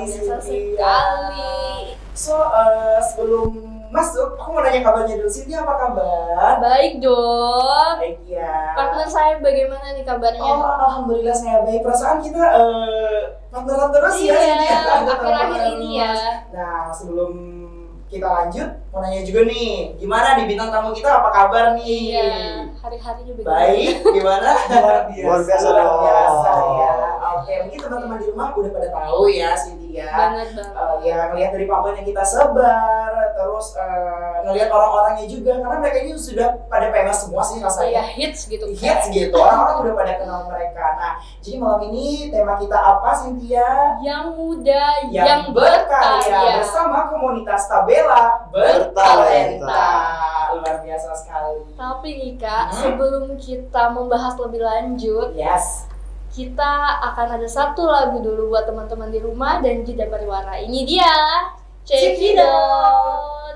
sekali biasa Cynthia. sekali. So, sebelum masuk, aku mau nanya kabarnya dulu. Cynthia apa kabar? Baik dong. Baik ya. Partner saya bagaimana nih kabarnya? Oh, alhamdulillah saya baik. Perasaan kita partneran terus ya Iya, Cynthia. akhir-akhir ini ya. Nah, sebelum kita lanjut, mau nanya juga nih, gimana di bintang tamu kita apa kabar nih? Iya, hari-harinya begitu. Baik, gimana? Luar biasa Luar dong. biasa ya. Oke, mungkin teman-teman di rumah udah pada tahu ya Cynthia. Banget banget. Ya ngelihat dari pamflet yang kita sebar, terus ngelihat orang-orangnya juga, karena mereka ini sudah pada famous semua sih Iya, rasanya. hits gitu. Hits gitu, orang-orang udah pada kenal mereka. Nah, jadi malam ini tema kita apa Cynthia? Yang muda, yang Yang berkarya berkarya. bersama komunitas Tabela Bertalenta. Luar biasa sekali. Tapi nih Kak, sebelum kita membahas lebih lanjut, Yes. kita akan ada satu lagu dulu buat teman-teman di rumah dan jeda pariwara. Ini dia, Check It Out.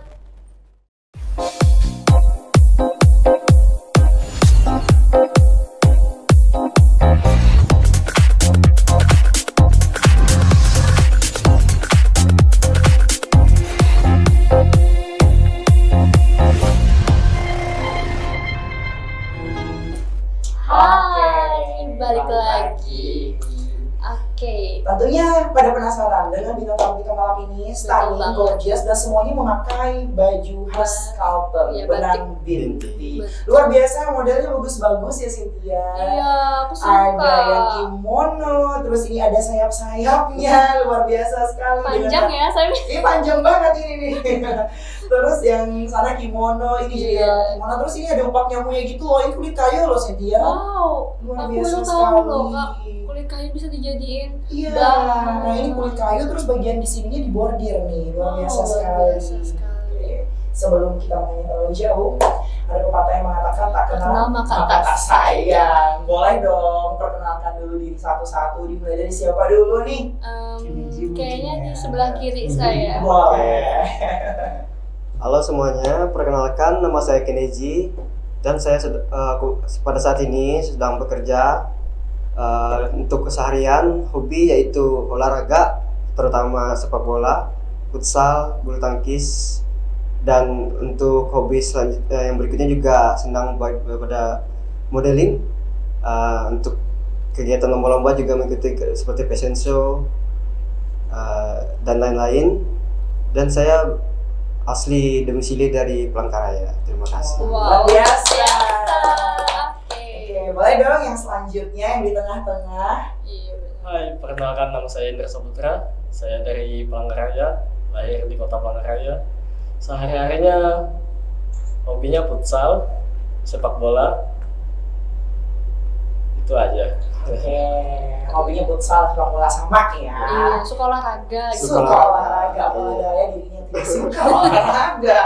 Hai, balik lagi. Oke. Tentunya pada penasaran dengan bintang tamu kita malam ini, stunning, banget. gorgeous, dan semuanya memakai baju khas Kalteng, Iya, benang binti. Betul. Luar biasa, modelnya bagus-bagus ya Cynthia. Iya, aku suka. Ada yang kimono, terus ini ada sayap-sayapnya, luar biasa sekali. Panjang ya, saya. Ini panjang banget ini nih. Terus yang sana kimono, ini juga Iya. kimono. Terus ini ada upak nyamunya gitu loh, ini kulit kayu loh Cynthia. Wow, Luar aku biasa baru tahu sekali. loh Kak, kulit kayu bisa dijadiin. Iya, Bang. nah ini kulit kayu terus bagian di sininya dibordir nih, luar biasa Wow, luar sekali. biasa sekali. Oke. Sebelum kita menanya terlalu jauh, ada pepatah yang mengatakan tak kenal Kenal maka maka tak tak sayang. Boleh dong perkenalkan dulu diri satu-satu, dimulai dari siapa dulu nih? Kayaknya di sebelah kiri saya. Boleh. Halo semuanya, perkenalkan nama saya Keneji dan saya pada saat ini sedang bekerja untuk keseharian hobi yaitu olahraga, terutama sepak bola, futsal, bulu tangkis, dan untuk hobi selanjutnya yang berikutnya juga senang pada modeling. Untuk kegiatan lomba-lomba juga mengikuti seperti fashion show dan lain-lain. Dan saya asli domisili dari Palangkaraya. Terima kasih. Luar Wow, biasa. Oke. Oke, boleh dong yang selanjutnya yang di tengah-tengah. Iya benar. Hai, perkenalkan nama saya Indra Saputra. Saya dari Palangkaraya, lahir di kota Palangkaraya. Sehari-harinya hobinya futsal, sepak bola. Itu aja. Oke, hobinya futsal, sepak bola sama ya. Iya, suka olahraga gitu. Suka olahraga, bola daya dirinya tidak suka olahraga.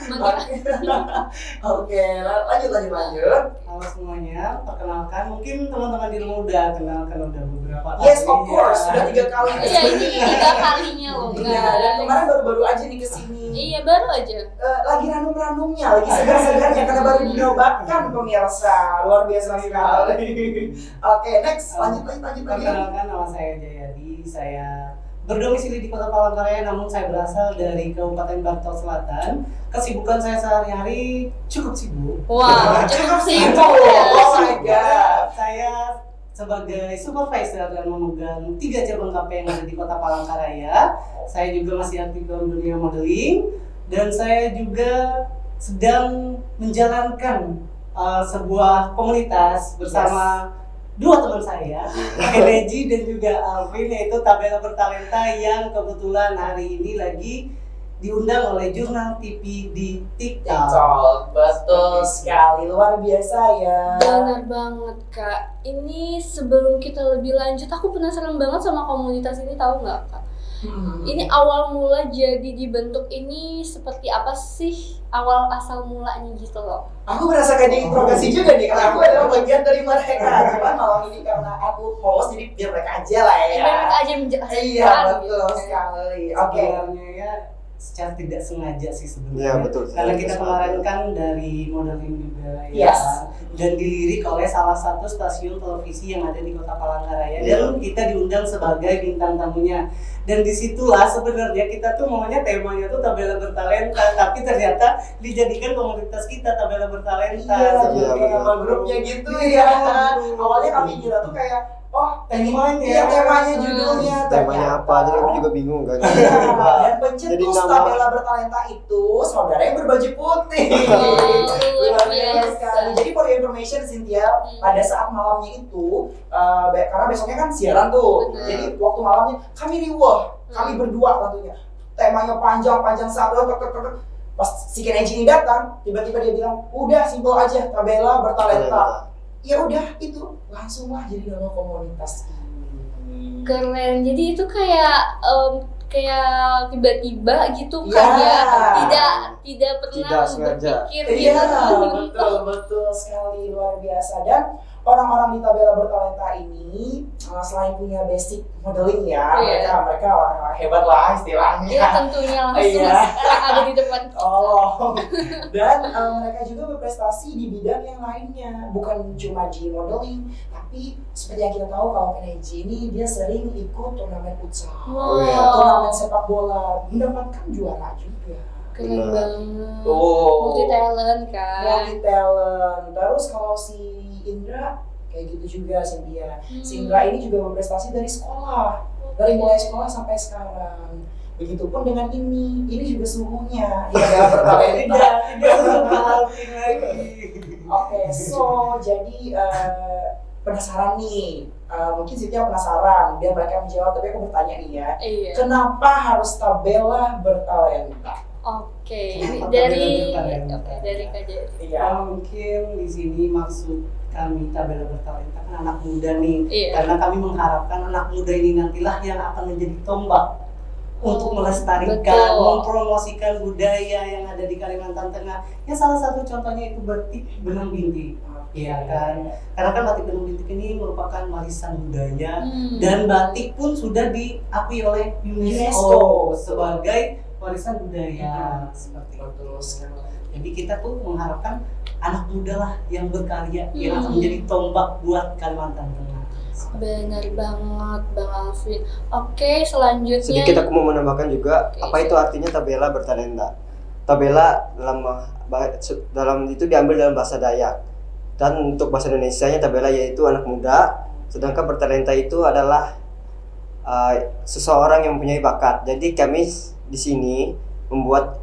Oke, lanjut. Halo semuanya, perkenalkan mungkin teman-teman di rumah udah kenal beberapa kali. Yes, of course, sudah 3 kali Iya, ini 3 kalinya loh Iya, dan guys. kemarin baru-baru aja nih kesini. Iya, baru aja. Lagi ranum-ranumnya, lagi segar-segarnya karena baru dinobatkan pemirsa. Luar biasa sekali. Oke, next, lanjut. Perkenalkan nama saya Jayadi, saya berdomisili di Kota Palangkaraya, namun saya berasal dari Kabupaten Bantol Selatan. Kesibukan saya sehari-hari cukup sibuk. Wah, cukup sibuk Oh ya. my god. Saya sebagai supervisor dan memegang 3 cabang KP yang ada di Kota Palangkaraya. Saya juga masih aktif dalam dunia modeling dan saya juga sedang menjalankan sebuah komunitas bersama 2 teman saya, Keneji dan juga Alvin, yaitu Tabela Bertalenta yang kebetulan hari ini lagi diundang oleh jurnal TV di TikTok. Betul sekali, luar biasa ya. Benar banget Kak. Ini sebelum kita lebih lanjut, aku penasaran banget sama komunitas ini, tahu nggak Kak? Ini awal mula jadi dibentuk ini seperti apa sih? Awal asal mulanya gitu loh. Aku merasa kayak diinterogasi juga nih, karena aku adalah bagian dari mereka. Cuman malam ini karena aku host, jadi biar mereka aja lah ya. Biar mereka aja menjelaskan. Iya, betul gitu. sekali. Oke. Sebenarnya ya secara tidak sengaja sih Iya, sebenarnya. betul. Karena Tidak kita sengaja. kemarin kan dari modeling juga Yes. dan dilirik oleh salah satu stasiun televisi yang ada di Kota Palangkaraya Iya. dan kita diundang sebagai bintang tamunya. Dan disitulah sebenarnya kita tuh maunya temanya tuh Tabela Bertalenta, tapi ternyata dijadikan komunitas kita Tabela Bertalenta. Iya, Iya, jadi betul. nama grupnya gitu Iya, ya. betul. Awalnya kami kira tuh kayak, oh Temanya. iya temanya judulnya. Temanya apa? Jadi aku juga bingung kan. Iya, dan Jadi pencetus nama- Tabela Bertalenta itu saudara yang berbaju putih. luar Luar biasa biasa. sekali. Jadi for your information Cynthia, pada saat malamnya itu, karena besoknya kan siaran tuh, Benar. jadi waktu malamnya kami riweh, kami berdua tentunya. Temanya panjang satu, pas si Keneji ini datang, tiba-tiba dia bilang, udah simpel aja, Tabela Bertalenta. Ya udah itu langsunglah jadi nama komunitas ini. Keren. Jadi itu kayak kayak tiba-tiba gitu Iya. kan ya. Tidak pernah Tidak sengaja. berpikir Iya, gitu. betul sekali, luar biasa. Dan orang-orang di Tabela Bertalenta ini selain punya basic modeling ya, Iya. mereka orang hebat lah istilahnya. Ya tentunya langsung Iya. sekarang ada di depan kita. Oh, dan mereka juga berprestasi di bidang yang lainnya, bukan cuma di modeling, tapi seperti yang kita tahu kalau Keneji ini dia sering ikut turnamen futsal, Oh, iya. turnamen sepak bola, mendapatkan juara juga. Keren Benar. banget. Oh, Multi talent kan. multi talent. Terus kalau si Indra kayak gitu juga Cynthia. Si Indra ini juga berprestasi dari sekolah, dari mulai sekolah sampai sekarang. Begitupun dengan ini juga suhunya. Dia adalah bertalenta. Tidak alpin lagi. Oke, so jadi penasaran nih. Mungkin Cynthia penasaran, biar mereka menjawab. Tapi aku bertanya nih ya, Iya. kenapa harus Tabela Bertalenta? Oke, Kenapa dari Tabela Bertalenta? dari Kak Jati. Iya. Mungkin di sini maksud kami Tabela Bertalenta kan anak muda nih, Iya. karena kami mengharapkan anak muda ini nantilah yang akan menjadi tombak untuk melestarikan, Betul. mempromosikan budaya yang ada di Kalimantan Tengah. Ya salah satu contohnya itu batik benang bintik, ya kan? Karena kan batik benang bintik ini merupakan warisan budaya dan batik pun sudah diakui oleh UNESCO sebagai warisan budaya seperti itu. Betul sekali. Jadi kita tuh mengharapkan anak muda lah yang berkarya yang akan menjadi tombak buat Kalimantan Tengah. Benar banget Bang Alvin. Oke, selanjutnya. Sedikit aku mau menambahkan juga Oke, apa itu artinya Tabela Bertalenta. Tabela dalam itu diambil dalam bahasa Dayak. Dan untuk bahasa Indonesianya Tabela yaitu anak muda, sedangkan bertalenta itu adalah seseorang yang mempunyai bakat. Jadi kami di sini membuat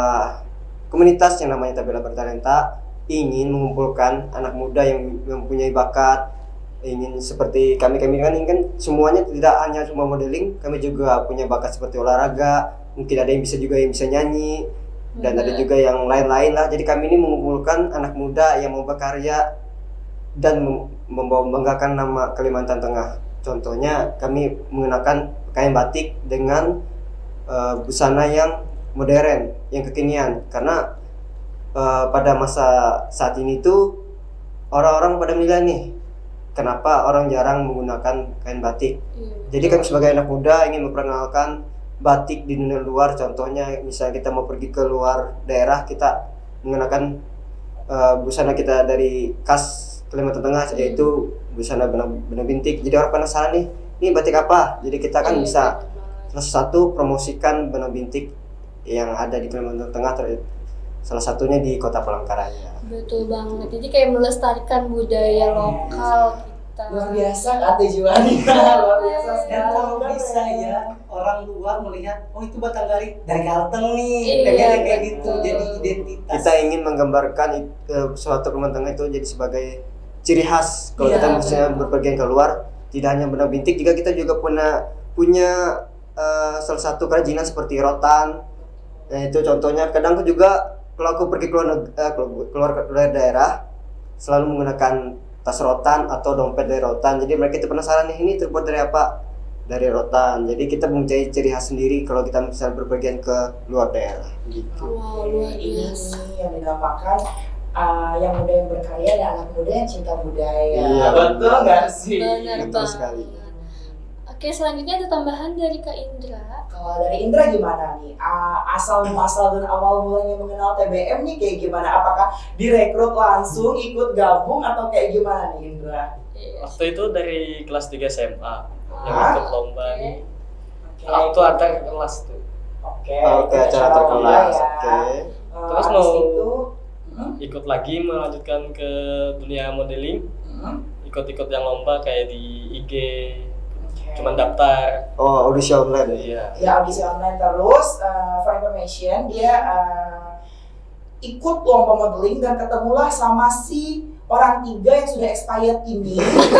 komunitas yang namanya Tabela Bertalenta, ingin mengumpulkan anak muda yang mempunyai bakat, ingin seperti kami kan semuanya tidak hanya cuma modeling, kami juga punya bakat seperti olahraga, mungkin ada yang bisa nyanyi dan ada juga yang lain-lain lah. Jadi kami ini mengumpulkan anak muda yang mau berkarya dan membanggakan nama Kalimantan Tengah. Contohnya kami menggunakan kain batik dengan busana yang modern, yang kekinian, karena pada masa saat ini tuh orang-orang pada menilai nih kenapa orang jarang menggunakan kain batik. Jadi kami sebagai anak muda ingin memperkenalkan batik di dunia luar. Contohnya misalnya kita mau pergi ke luar daerah, kita menggunakan busana kita dari khas Kalimantan Tengah, yaitu busana benang bintik. Jadi orang penasaran nih, ini batik apa? Jadi kita kan bisa salah satu promosikan benang bintik yang ada di Kalimantan Tengah, salah satunya di Kota Palangkaraya. Betul banget. Jadi kayak melestarikan budaya lokal kita. Luar biasa Kak Juwani. Luar biasa Dan sekali. kalau bisa ya orang luar melihat, oh itu Batanghari dari Kalteng nih, Iya, pengennya kayak betul. gitu, jadi identitas. Kita ingin menggambarkan suatu Kalimantan Tengah itu jadi sebagai ciri khas. Kalau Iya, kita misalnya berpergian keluar, tidak hanya benang bintik, kita juga punya salah satu kerajinan seperti rotan. Nah, itu contohnya. Kadang aku juga kalau aku pergi keluar dari daerah, selalu menggunakan tas rotan atau dompet dari rotan. Jadi mereka itu penasaran nih, ini terbuat dari apa? Dari rotan. Jadi kita mempunyai ciri khas sendiri kalau kita misalnya berpergian ke luar daerah gitu. Wow, luar Ini biasa. yang dinamakan yang muda yang berkarya dan anak muda yang cinta budaya. Iya, betul nggak sih? Benar Betul banget. sekali. Oke, selanjutnya ada tambahan dari Kak Indra. Kalau dari Indra gimana nih? Asal muasal dan awal mulanya mengenal TBM nih kayak gimana? Apakah direkrut langsung ikut gabung atau kayak gimana nih Indra? Waktu itu dari kelas 3 SMA yang Ah, ikut lomba oke. nih. Oke. Waktu antar kelas tuh. Oke, Oke, ikut acara lomba terkelas. ya. Oke. Terus Habis mau- itu, Ikut lagi melanjutkan ke dunia modeling. Ikut-ikut yang lomba kayak di IG. Cuman daftar. Oh, audisi online. Iya. ya audisi online terus. For information, dia ikut lomba modeling dan ketemulah sama si orang 3 yang sudah expired ini.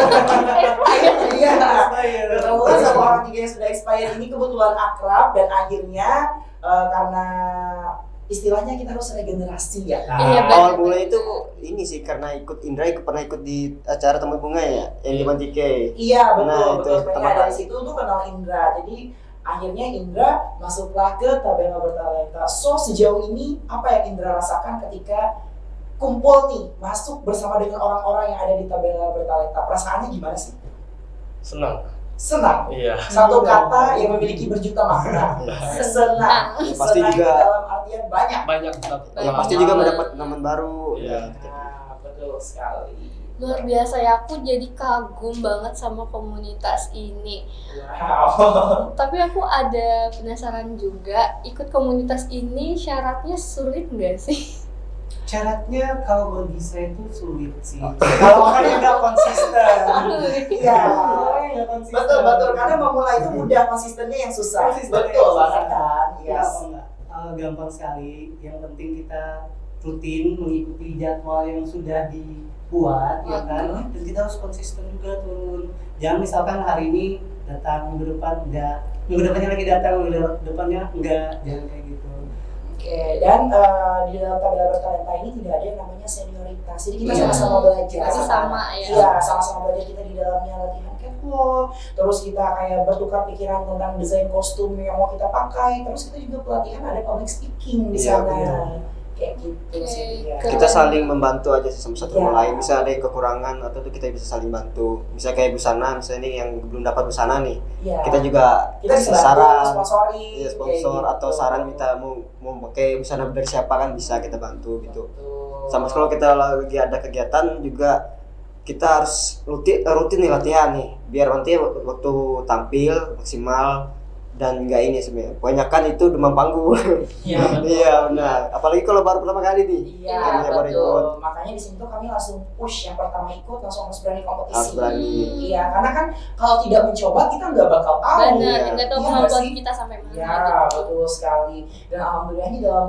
Iya. Ketemulah sama orang 3 yang sudah expired ini, kebetulan akrab dan akhirnya karena istilahnya kita harus regenerasi ya kan. Iya, Awal benar. mulai itu ini sih karena pernah ikut di acara Temu Bunga ya, yang di Mantike. Iya betul, Nah, itu betul. pertama Sebenarnya dari kali. situ tuh kenal Indra. Jadi akhirnya Indra masuklah ke Tabela Bertalenta. So sejauh ini apa yang Indra rasakan ketika kumpul nih, masuk bersama dengan orang-orang yang ada di Tabela Bertalenta? Perasaannya gimana sih? Senang. Senang. Iya. Satu kata yang memiliki berjuta makna. Senang. Ya, pasti Senang juga- dalam artian banyak. Banyak dapat Ya, pengalaman. pasti juga mendapat teman baru. Iya. Nah, betul sekali. Luar biasa ya, aku jadi kagum banget sama komunitas ini. Wow. Tapi aku ada penasaran juga, ikut komunitas ini syaratnya sulit nggak sih? Syaratnya kalau bagi saya itu sulit sih. Kalau makanya nggak konsisten. Iya. Nggak konsisten. Betul betul, karena memulai itu mudah, konsistennya yang susah. Konsistennya Betul yang banget susah. kan. Kenapa Yes. enggak? Gampang sekali. Yang penting kita rutin mengikuti jadwal yang sudah dibuat, ya kan? Dan kita harus konsisten juga turun. Jangan misalkan hari ini datang, minggu depan enggak, minggu depannya lagi datang, minggu depannya enggak, jangan kayak gitu. Oke, dan di dalam Tabela Bertalenta ini tidak ada yang namanya senioritas. Jadi kita Iya. sama-sama belajar. Kita sama ya. Iya, sama-sama belajar. Kita di dalamnya latihan catwalk, terus kita kayak bertukar pikiran tentang desain kostum yang mau kita pakai, terus kita juga pelatihan ada public speaking di Iya, sana. benar. Kayak gitu sih. Oke, Ya. keren. Kita saling membantu aja sih sama satu Iya. sama lain. Bisa ada yang kekurangan atau tuh kita bisa saling bantu. Bisa kayak busana, misalnya nih yang belum dapat busana nih, Iya. kita juga kita kasih bisa saran, sponsori, ya, sponsor kayak atau gitu. saran minta mau pakai busana dari siapa kan bisa kita bantu gitu. Betul. Sama kalau kita lagi ada kegiatan juga kita harus rutin nih latihan nih biar nanti waktu tampil maksimal dan enggak ini sebenarnya. Kebanyakan itu demam panggung. Iya, betul. Iya benar. Apalagi kalau baru pertama kali nih. Iya, Iya, baru betul. ikut. Makanya di sini tuh kami langsung push yang pertama ikut langsung harus berani kompetisi. Harus berani. Iya, karena kan kalau tidak mencoba kita nggak bakal tahu. Benar, Iya. nggak tahu Iya kemampuan nggak sih? kita sampai mana. Ya, gitu. betul sekali. Dan alhamdulillahnya dalam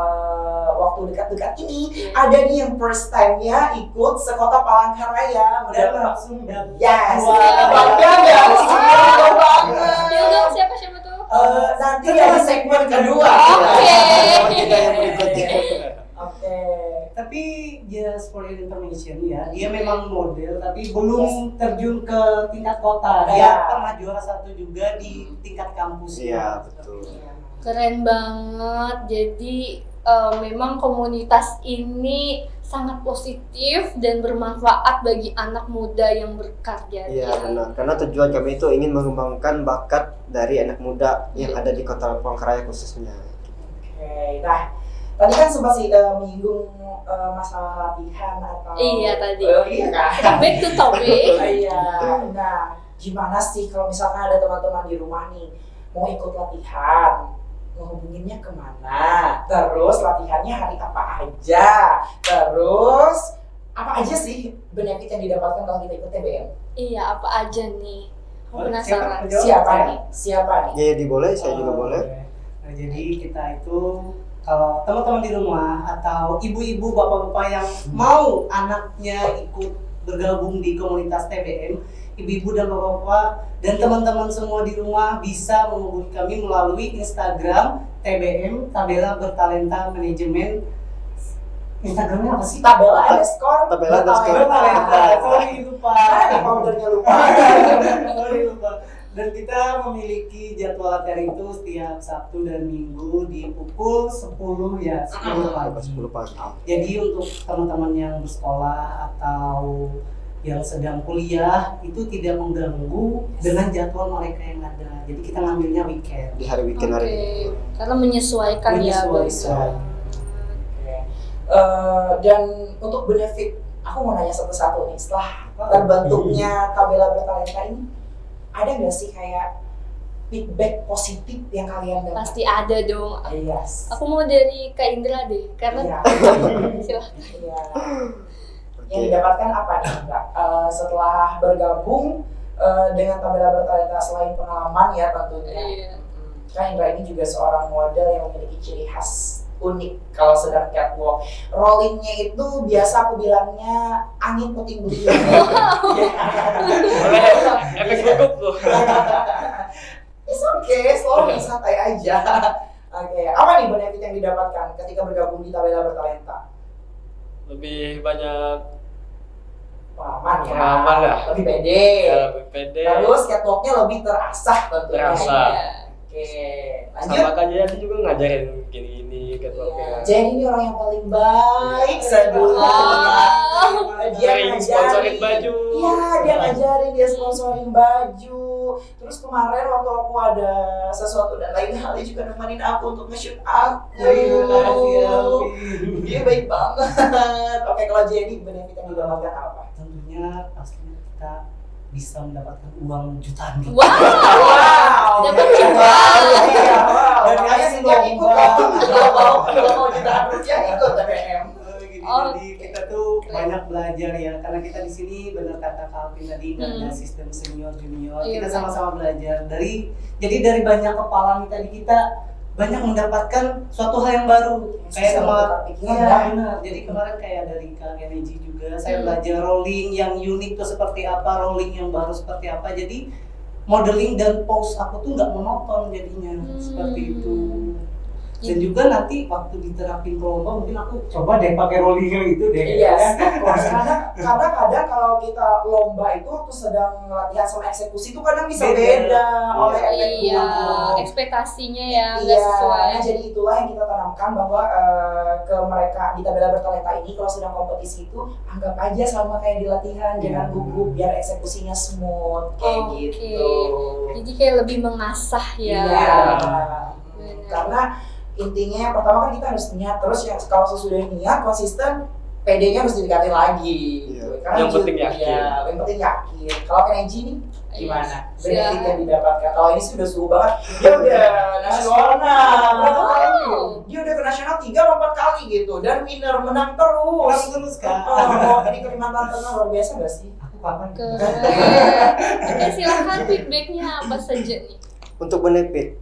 waktu dekat-dekat ini Iya. ada nih yang first time-nya ikut sekota Palangkaraya. Dan langsung dapat. Yes. Wah. Bangga nggak sih? Bangga banget. Ya udah, siapa tuh? Nanti ya di segmen kedua. Oke. Kita yang berikutnya. Oke. Tapi just for your information ya, dia memang model tapi belum terjun ke tingkat kota. Dia Iya. pernah juara 1 juga di tingkat kampus. Iya, betul. Keren banget. Jadi memang komunitas ini sangat positif dan bermanfaat bagi anak muda yang berkarya. Iya benar. Karena tujuan kami itu ingin mengembangkan bakat dari anak muda yang ada di Kota Palangkaraya khususnya. Oke, nah tadi kan sempat sih menyinggung masalah latihan atau Iya, tadi. Oh, iya kan? Back to topic. Iya. Nah, gimana sih kalau misalkan ada teman-teman di rumah nih mau ikut latihan, ngehubunginnya kemana? Terus latihannya hari apa aja? Terus apa aja sih benefit yang didapatkan kalau kita ikut TBM? Iya, apa aja nih? Aku Boleh, penasaran. siapa? Siapa nih? Siapa nih? Ya, boleh, saya juga boleh. Nah, jadi kita itu kalau teman-teman di rumah atau ibu-ibu bapak-bapak yang mau anaknya ikut bergabung di komunitas TBM, ibu-ibu dan bapak-bapak dan teman-teman semua di rumah bisa menghubungi kami melalui Instagram TBM Tabela Bertalenta Manajemen. Instagramnya apa sih? Tabela underscore Tabela underscore Bertalenta. Sorry lupa. Ada foundernya lupa. Sorry lupa. Dan kita memiliki jadwal latihan itu setiap Sabtu dan Minggu di pukul 10 ya, 10 pagi. 10 pagi. Jadi untuk teman-teman yang bersekolah atau yang sedang kuliah itu tidak mengganggu dengan jadwal mereka yang ada. Jadi kita ngambilnya weekend. Di hari weekend hari. Karena menyesuaikan ya. Menyesuaikan. Oke. Dan untuk benefit, aku mau nanya satu-satu nih. Setelah terbentuknya Tabela Bertalenta ini, ada nggak sih kayak feedback positif yang kalian dapat? Pasti ada dong. Yes. Aku mau dari Kak Indra deh, karena Iya. silahkan. Iya. Yang didapatkan apa nih, Kak? Setelah bergabung dengan Tabela Bertalenta, selain pengalaman ya tentunya. Iya. Kan Indra ini juga seorang model yang memiliki ciri khas unik kalau sedang catwalk. Rollingnya itu biasa aku bilangnya angin puting beliung. Boleh efek gugup tuh. It's okay, slow, santai aja. Oke, apa nih benefit yang didapatkan ketika bergabung di Tabela Bertalenta? Lebih banyak Pengalaman ya, Pengalaman lah. lebih pede. ya, lebih pede. Terus catwalknya lebih terasah tentunya. Terasah. Iya. Oke, lanjut. Sama Kak Jayadi juga ngajarin gini-gini Iya. catwalknya. Jadi ini orang yang paling baik sedunia. Dia Sering sponsorin ngajarin. baju. Iya, dia ngajarin, dia sponsorin baju. Terus kemarin waktu aku ada sesuatu dan lain hal, dia juga nemenin aku untuk nge-shoot aku. Dia baik banget. Oke, kalau jadi benefit yang didapatkan apa? Tentunya pastinya kita bisa mendapatkan uang jutaan nih. Wow. Dapat juga. Iya, wow. Dan Makanya ngasih sejak ikut lomba. kalau mau jutaan rupiah ikut TPM. Jadi kita tuh banyak belajar ya, karena kita di sini benar kata Calvin tadi nggak ada sistem senior junior. Iya, Kita betul. sama-sama belajar jadi dari banyak kepala tadi kita banyak mendapatkan suatu hal yang baru. Kayak Bisa kemarin, bertukar pikiran, iya ya. benar. Jadi kemarin kayak dari Kak Energy juga, saya belajar rolling yang unik tuh seperti apa, rolling yang baru seperti apa. Jadi modeling dan pose aku tuh nggak monoton jadinya seperti itu. Dan juga nanti waktu diterapin ke lomba mungkin aku coba deh pakai rolling yang itu deh. Yes, of course. Karena kadang kalau kita lomba itu waktu sedang latihan sama eksekusi itu kadang bisa beda oleh efek Iya, guru. ekspektasinya ya nggak Iya, sesuai. nah jadi itulah yang kita tanamkan bahwa ke mereka di Tabela Bertalenta ini kalau sedang kompetisi itu anggap aja sama kayak di latihan, jangan gugup biar eksekusinya smooth kayak Oke. gitu. Jadi kayak lebih mengasah ya. Iya. Benar. Karena intinya yang pertama kan kita harus niat, terus ya kalau sesudah niat konsisten, PD-nya harus didekatin lagi. Iya. Karena Yang penting yakin. Iya, yang penting yakin. Kalau Keneji nih gimana? Benefit Silahkan. yang didapatkan. Kalau ini sih udah suhu banget. Dia udah nasional. Berapa kali? Dia udah ke nasional 3 atau 4 kali gitu dan winner menang terus. Terus Kak. Oh, ini Kalimantan Tengah luar biasa gak sih? Aku kapan? Keren. Oke, silahkan feedbacknya apa saja nih? Untuk benefit,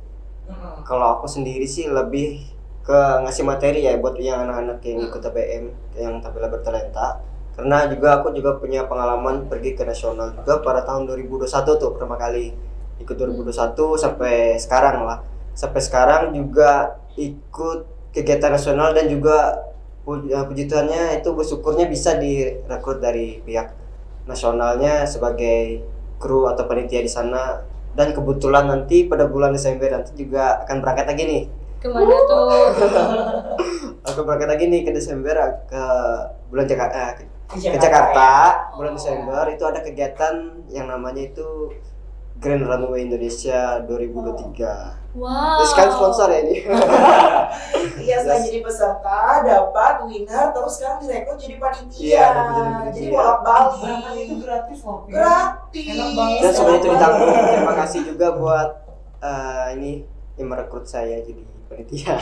kalau aku sendiri sih lebih ke ngasih materi ya buat yang anak-anak yang ikut TPM, yang Tabela Bertalenta. Karena aku juga punya pengalaman pergi ke nasional juga pada tahun 2021 tuh pertama kali ikut 2021 sampai sekarang lah. Sampai sekarang juga ikut kegiatan nasional dan juga puji Tuhannya itu bersyukurnya bisa direkrut dari pihak nasionalnya sebagai kru atau panitia di sana. Dan kebetulan nanti pada bulan Desember nanti juga akan berangkat lagi nih. Kemana tuh? Aku berangkat lagi nih ke Desember ke bulan ke Jakarta Jakarta ya. bulan Desember. Itu ada kegiatan yang namanya itu Grand Runway Indonesia 2023. Wow. Terus kan sponsor ya ini. Iya, saya jadi peserta, dapat winner, terus sekarang direkrut jadi panitia. Iya, dapat jadi panitia. Jadi bolak-balik. Berangkat itu gratis loh. Gratis. Enak banget. Dan semuanya itu ditanggung. Terima kasih juga buat ini yang merekrut saya jadi panitia.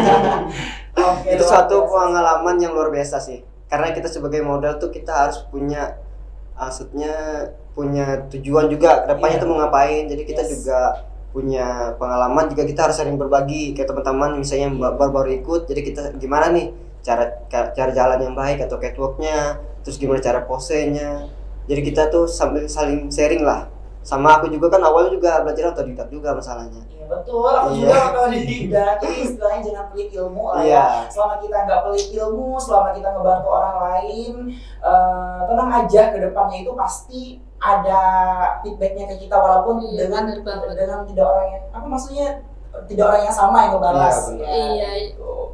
Oke, Itu luar suatu biasa. pengalaman yang luar biasa sih. Karena kita sebagai model tuh kita harus punya maksudnya punya tujuan juga kedepannya Iya. tuh mau ngapain. Jadi kita Yes. juga punya pengalaman juga, kita harus sering berbagi kayak teman-teman misalnya yang baru-baru ikut. Jadi kita gimana nih cara jalan yang baik atau catwalknya, terus gimana cara posenya. Jadi kita tuh sambil saling sharing lah. Sama aku juga kan awalnya juga belajar otodidak juga masalahnya. Iya betul, aku Iya. juga otodidak. Jadi istilahnya jangan pelit ilmu lah Iya. ya. Selama kita nggak pelit ilmu, selama kita ngebantu orang lain, tenang aja ke depannya itu pasti ada feedbacknya ke kita walaupun Iya, dengan bener banget. dengan tidak orang yang apa maksudnya tidak orang yang sama yang ngebalas. Iya, bener. Iya. gitu.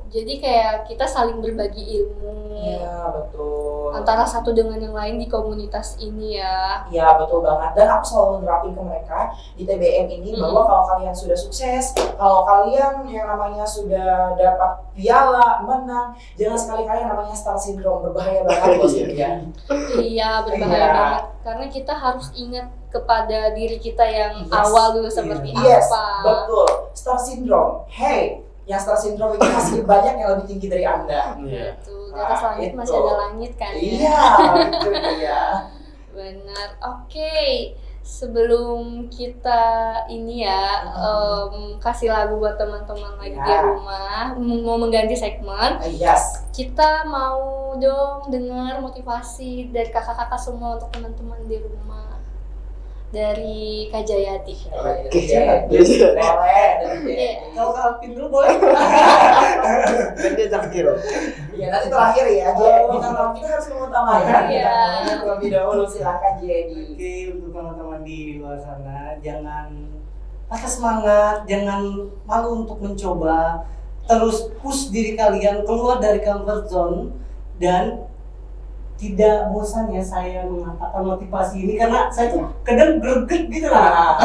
Jadi kayak kita saling berbagi ilmu Iya, betul. antara satu dengan yang lain di komunitas ini ya. Iya, betul banget. Dan aku selalu nerapin ke mereka di TBM ini bahwa kalau kalian sudah sukses, kalau kalian yang namanya sudah dapat piala, menang, jangan sekali-kali yang namanya star syndrome, berbahaya banget bos ya. Iya, berbahaya Iya. banget. Karena kita harus ingat kepada diri kita yang Yes. awal dulu seperti Yes, apa. betul. Star syndrome. Hey, yang star syndrome itu masih banyak yang lebih tinggi dari Anda. Iya. Betul. Di atas Nah, langit itu. masih ada langit kan ya. Iya, itu dia. Benar. Oke. Sebelum kita ini ya kasih lagu buat teman-teman lagi di Ya. rumah, mau mengganti segmen, Yes. kita mau dong dengar motivasi dari kakak-kakak semua untuk teman-teman di rumah. Dari Kak Jayati. Boleh. Iya. Kalau Alvin dulu boleh. Kan dia terakhir. Iya, nanti terakhir ya. Jadi bintang tamu kita harus mengutamakan. Iya. Terlebih dahulu silakan Jadi. Oke, untuk teman-teman di luar sana, jangan patah semangat, jangan malu untuk mencoba, terus push diri kalian keluar dari comfort zone, dan tidak bosan ya saya mengatakan motivasi ini karena saya tuh kadang greget gitu lah.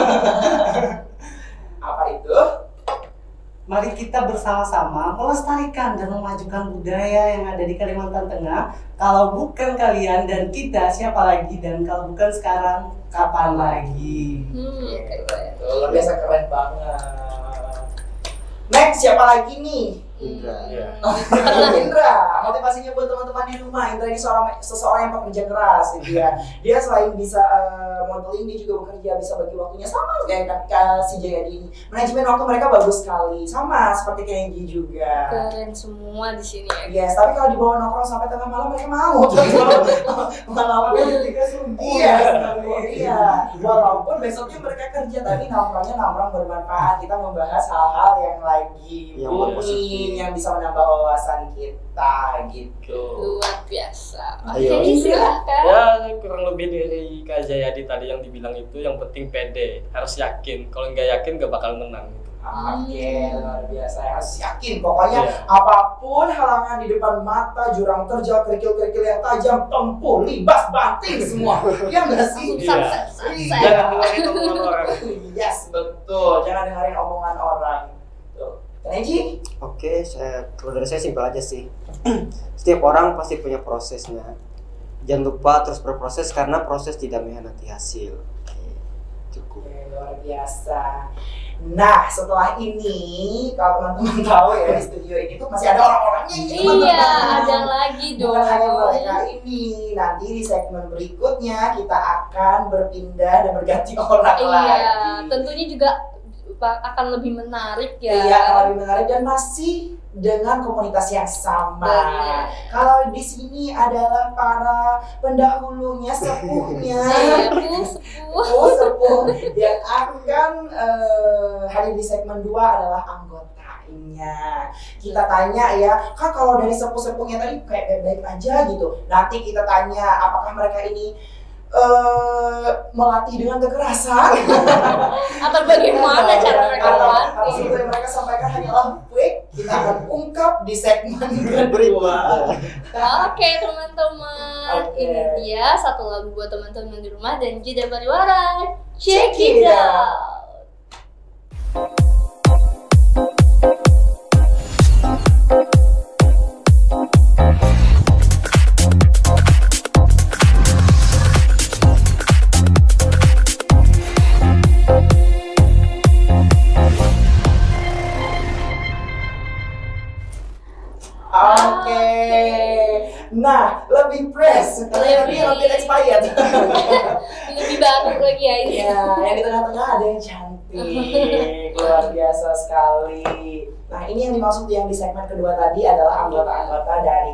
Apa itu? Mari kita bersama-sama melestarikan dan memajukan budaya yang ada di Kalimantan Tengah. Kalau bukan kalian dan kita, siapa lagi? Dan kalau bukan sekarang, kapan lagi? Keren. Luar biasa keren banget. Next, siapa lagi nih? Indra. Iya. Indra, motivasinya buat teman-teman di rumah. Indra ini seseorang yang pekerja keras gitu ya. Dia selain bisa modeling, dia juga bekerja, bisa bagi waktunya sama kayak si Jayadi ini. Manajemen waktu mereka bagus sekali, sama seperti Kenji juga. Keren semua di sini ya. Yes, tapi kalau dibawa nongkrong sampai tengah malam mereka mau. Malam Ketika subuh. Iya. Walaupun besoknya mereka kerja, tapi nongkrong bermanfaat. Kita membahas hal-hal yang lagi Yang booming, positif. yang bisa menambah wawasan kita gitu. Luar biasa. Ayo. Oke, silahkan. Ya, kurang lebih dari Kak Jayadi tadi yang dibilang itu, yang penting pede, harus yakin. Kalau nggak yakin nggak bakal menang. Oke, luar biasa. Harus yakin. Pokoknya Iya. apapun halangan di depan mata, jurang terjal, kerikil-kerikil yang tajam, tempuh, libas, banting semua. Iya nggak sih? Langsung Iya. sunset. Jangan dengerin omongan orang. Yes, betul. Jangan dengerin omongan orang. Tuh. Kenji? Oke, kalau dari saya simpel aja sih. Setiap orang pasti punya prosesnya. Jangan lupa terus berproses karena proses tidak mengkhianati hasil. Oke, cukup. Oke, luar biasa. Nah, setelah ini, kalau teman-teman tahu ya di studio ini tuh masih ada orang-orangnya ini. Iya, teman-teman. ada lagi dong. Bukan hanya mereka ini. Nanti di segmen berikutnya kita akan berpindah dan berganti orang lagi. Iya, tentunya juga akan lebih menarik ya. Iya, akan lebih menarik dan masih dengan komunitas yang sama. Benar. Kalau di sini adalah para pendahulunya, sepuhnya. Iya, Sepuh yang akan hadir di segmen 2 adalah anggotanya. Kita tanya ya, kan kalau dari sepuh-sepuhnya tadi kayak baik-baik aja gitu. Nanti kita tanya apakah mereka ini melatih dengan kekerasan Atau bagaimana cara mereka atau melatih? seperti yang mereka sampaikan hanyalah fake. Kita akan ungkap di segmen kedua. Oke teman-teman, Oke. ini dia satu lagu buat teman-teman di rumah dan jeda pariwara. Check it out. Oke. Nah, lebih fresh. Lebih expired. Lebih baru lagi ya ini. Ya, yang di tengah-tengah ada yang cantik, luar biasa sekali. Nah, ini yang dimaksud yang di segmen kedua tadi adalah anggota-anggota dari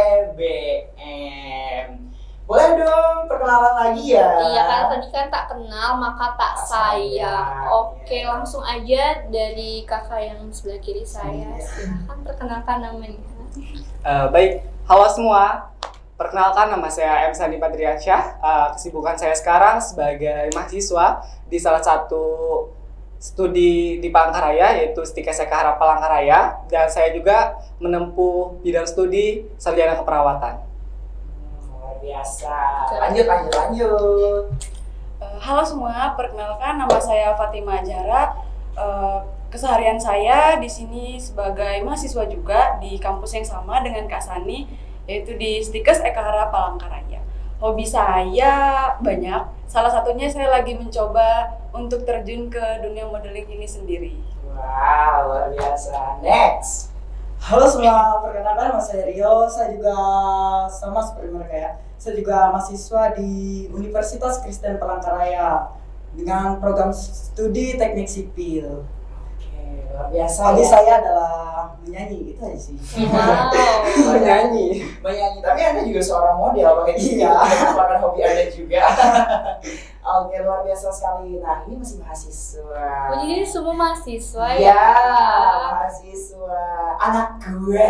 TBM. Boleh dong perkenalan lagi ya? Iya, karena tadi kan tak kenal maka tak sayang. Oke, langsung aja dari kakak yang sebelah kiri saya. Silahkan perkenalkan namanya. Baik, halo semua. Perkenalkan, nama saya M. Sandi Padriansyah. Kesibukan saya sekarang sebagai mahasiswa di salah satu studi di Palangkaraya, yaitu STIKES Ekahara Palangkaraya, dan saya juga menempuh bidang studi sarjana keperawatan. Luar biasa. Lanjut. Halo semua, perkenalkan nama saya Fatima Jara. Keseharian saya di sini sebagai mahasiswa juga di kampus yang sama dengan Kak Sani, yaitu di STIKES Ekahara Palangkaraya. Hobi saya banyak, salah satunya saya lagi mencoba untuk terjun ke dunia modeling ini sendiri. Wow, luar biasa. Next. Halo semua, perkenalkan nama saya Rio. Saya juga sama seperti mereka ya. Saya juga mahasiswa di Universitas Kristen Palangkaraya dengan program studi teknik sipil. Luar biasa. Hobi ya. saya adalah menyanyi, itu aja sih. Wow. Menyanyi. Tapi Anda juga seorang model pakai dia. Merupakan hobi Anda juga. Oke, luar biasa sekali. Nah, ini masih mahasiswa. Oh, jadi ini semua mahasiswa Ya, mahasiswa. Anak gue.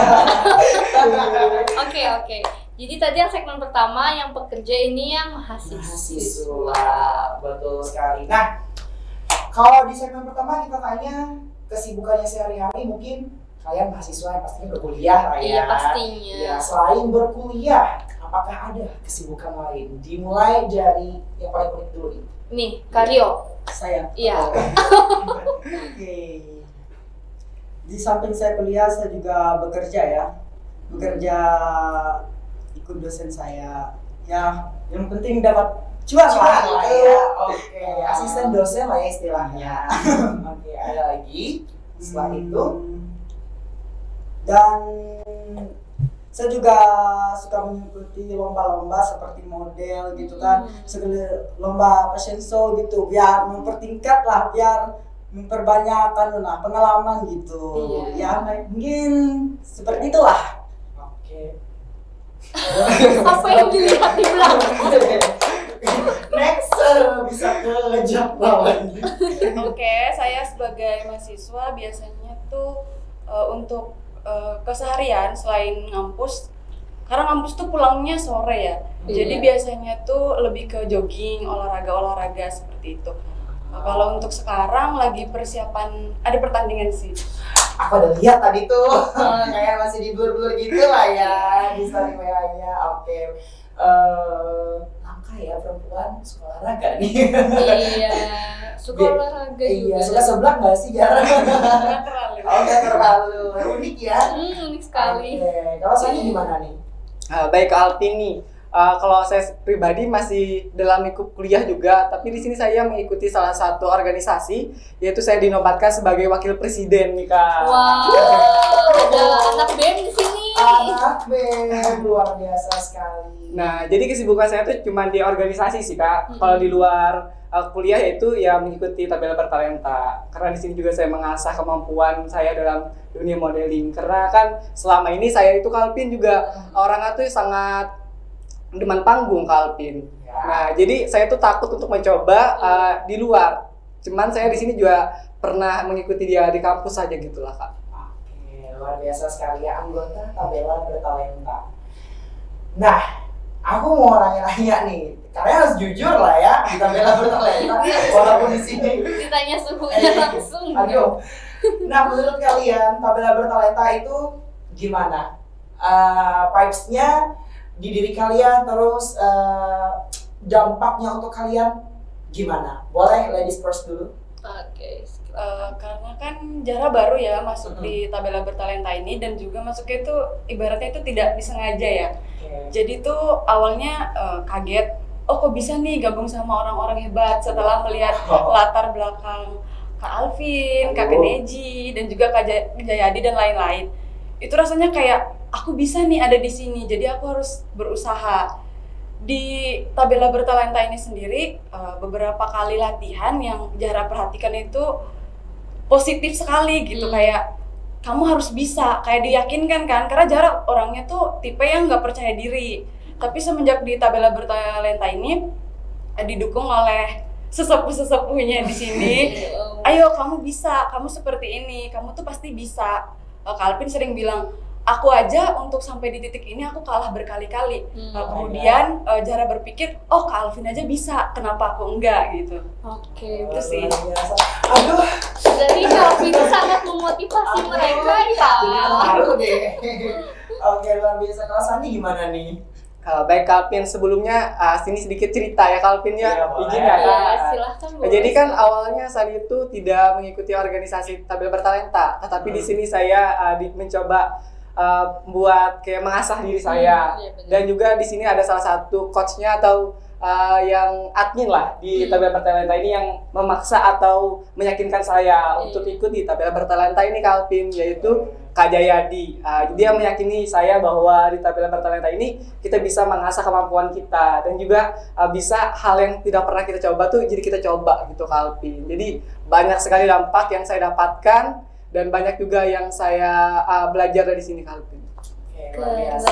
Oke. Jadi tadi yang segmen pertama yang pekerja, ini yang mahasiswa. Betul sekali. Nah, kalau di segmen pertama kita tanya kesibukannya sehari-hari, mungkin kalian mahasiswa pastinya berkuliah lah ya. Iya, pastinya. Ya, selain berkuliah, apakah ada kesibukan lain? Dimulai dari yang paling unik dulu nih. Nih, Karyo. Saya. Iya. Oke. Di samping saya kuliah, saya juga bekerja ya. Bekerja ikut dosen saya. Ya, yang penting dapat cuan lah lah. ya. Oke, asisten dosen lah ya istilahnya. Oke, ada lagi setelah itu. Dan saya juga suka mengikuti lomba-lomba seperti model gitu kan, segala lomba fashion show gitu, biar mempertingkat lah, biar memperbanyak pengalaman gitu. Iya. Ya mungkin seperti itulah. Oke. Apa yang dilihat di belakang? Next, bisa ke job lawannya. Oke, saya sebagai mahasiswa biasanya tuh untuk keseharian selain ngampus, karena ngampus tuh pulangnya sore ya. Jadi biasanya tuh lebih ke jogging, olahraga seperti itu. Kalau untuk sekarang lagi persiapan ada pertandingan sih. Aku udah lihat tadi tuh, kayak masih di blur-blur gitu lah ya di story WA-nya. Oke. Langka ya perempuan suka olahraga nih. Iya, suka olahraga juga. Iya, suka seblak nggak sih jarang? Nggak terlalu. Oh, nggak terlalu. Unik ya. Unik sekali. Oke. Kalau saya gimana nih? Baik Kak Alvin nih. Kalau saya pribadi masih dalam lingkup kuliah juga, tapi di sini saya mengikuti salah satu organisasi, yaitu saya dinobatkan sebagai wakil presiden nih Kak. Wow, ada anak BEM di sini. Anak BEM, luar biasa sekali. Nah, jadi kesibukan saya tuh cuma di organisasi sih Kak. Kalau di luar kuliah yaitu ya mengikuti tabela bertalenta. Karena di sini juga saya mengasah kemampuan saya dalam dunia modeling. Karena kan selama ini saya itu Kak Alvin juga orangnya tuh sangat demen panggung Kak Alvin. Ya. Nah, jadi saya tuh takut untuk mencoba di luar. Cuman saya di sini juga pernah mengikuti dia di kampus saja gitulah Kak. Oke, luar biasa sekali ya, anggota tabela bertalenta. Nah, aku mau nanya-nanya nih, kalian harus jujur lah ya di tabela bertalenta, walaupun di sini. Ditanya suhunya langsung. Aduh. Nah, menurut kalian tabela bertalenta itu gimana? Vibes-nya di diri kalian, terus dampaknya untuk kalian gimana? Boleh ladies first dulu? Oke. Karena kan Jara baru ya masuk di tabela bertalenta ini, dan juga masuknya itu ibaratnya itu tidak disengaja ya. Jadi tuh awalnya kaget, oh kok bisa nih gabung sama orang-orang hebat, setelah melihat latar belakang Kak Alvin, Kak Keneji, dan juga Kak Jayadi dan lain-lain. Itu rasanya kayak aku bisa nih ada di sini, jadi aku harus berusaha. Di tabela bertalenta ini sendiri beberapa kali latihan yang Jara perhatikan itu positif sekali gitu, kayak kamu harus bisa, kayak diyakinkan kan, karena Jara orangnya tuh tipe yang nggak percaya diri. Tapi semenjak di tabela bertalenta ini didukung oleh sesepuh-sesepuhnya di sini, ayo kamu bisa, kamu seperti ini, kamu tuh pasti bisa. Kak Alvin sering bilang, aku aja untuk sampai di titik ini aku kalah berkali-kali. Kemudian Zahra berpikir, oh Kak Alvin aja bisa, kenapa aku enggak gitu. Oke, Itu sih. Aduh, jadi Calvin itu sangat memotivasi mereka ya. haru deh. Oke, luar biasa. Kalau Sandi gimana nih? Baik Calvin, sebelumnya sini sedikit cerita ya Calvin ya, Iya, boleh. izin ya Kak. Ya, silahkan. Nah, jadi kan awalnya saya itu tidak mengikuti organisasi Tabel Bertalenta, tetapi di sini saya mencoba buat kayak mengasah diri saya. Iya, benar. Dan juga di sini ada salah satu coachnya atau yang admin lah di Tabel Bertalenta ini yang memaksa atau meyakinkan saya untuk ikut di Tabel Bertalenta ini Calvin, yaitu Kak Jayadi. Dia meyakini saya bahwa di Tabel Bertalenta ini kita bisa mengasah kemampuan kita dan juga bisa hal yang tidak pernah kita coba tuh jadi kita coba gitu Calvin. Jadi banyak sekali dampak yang saya dapatkan dan banyak juga yang saya belajar dari sini Calvin. Oke, luar biasa.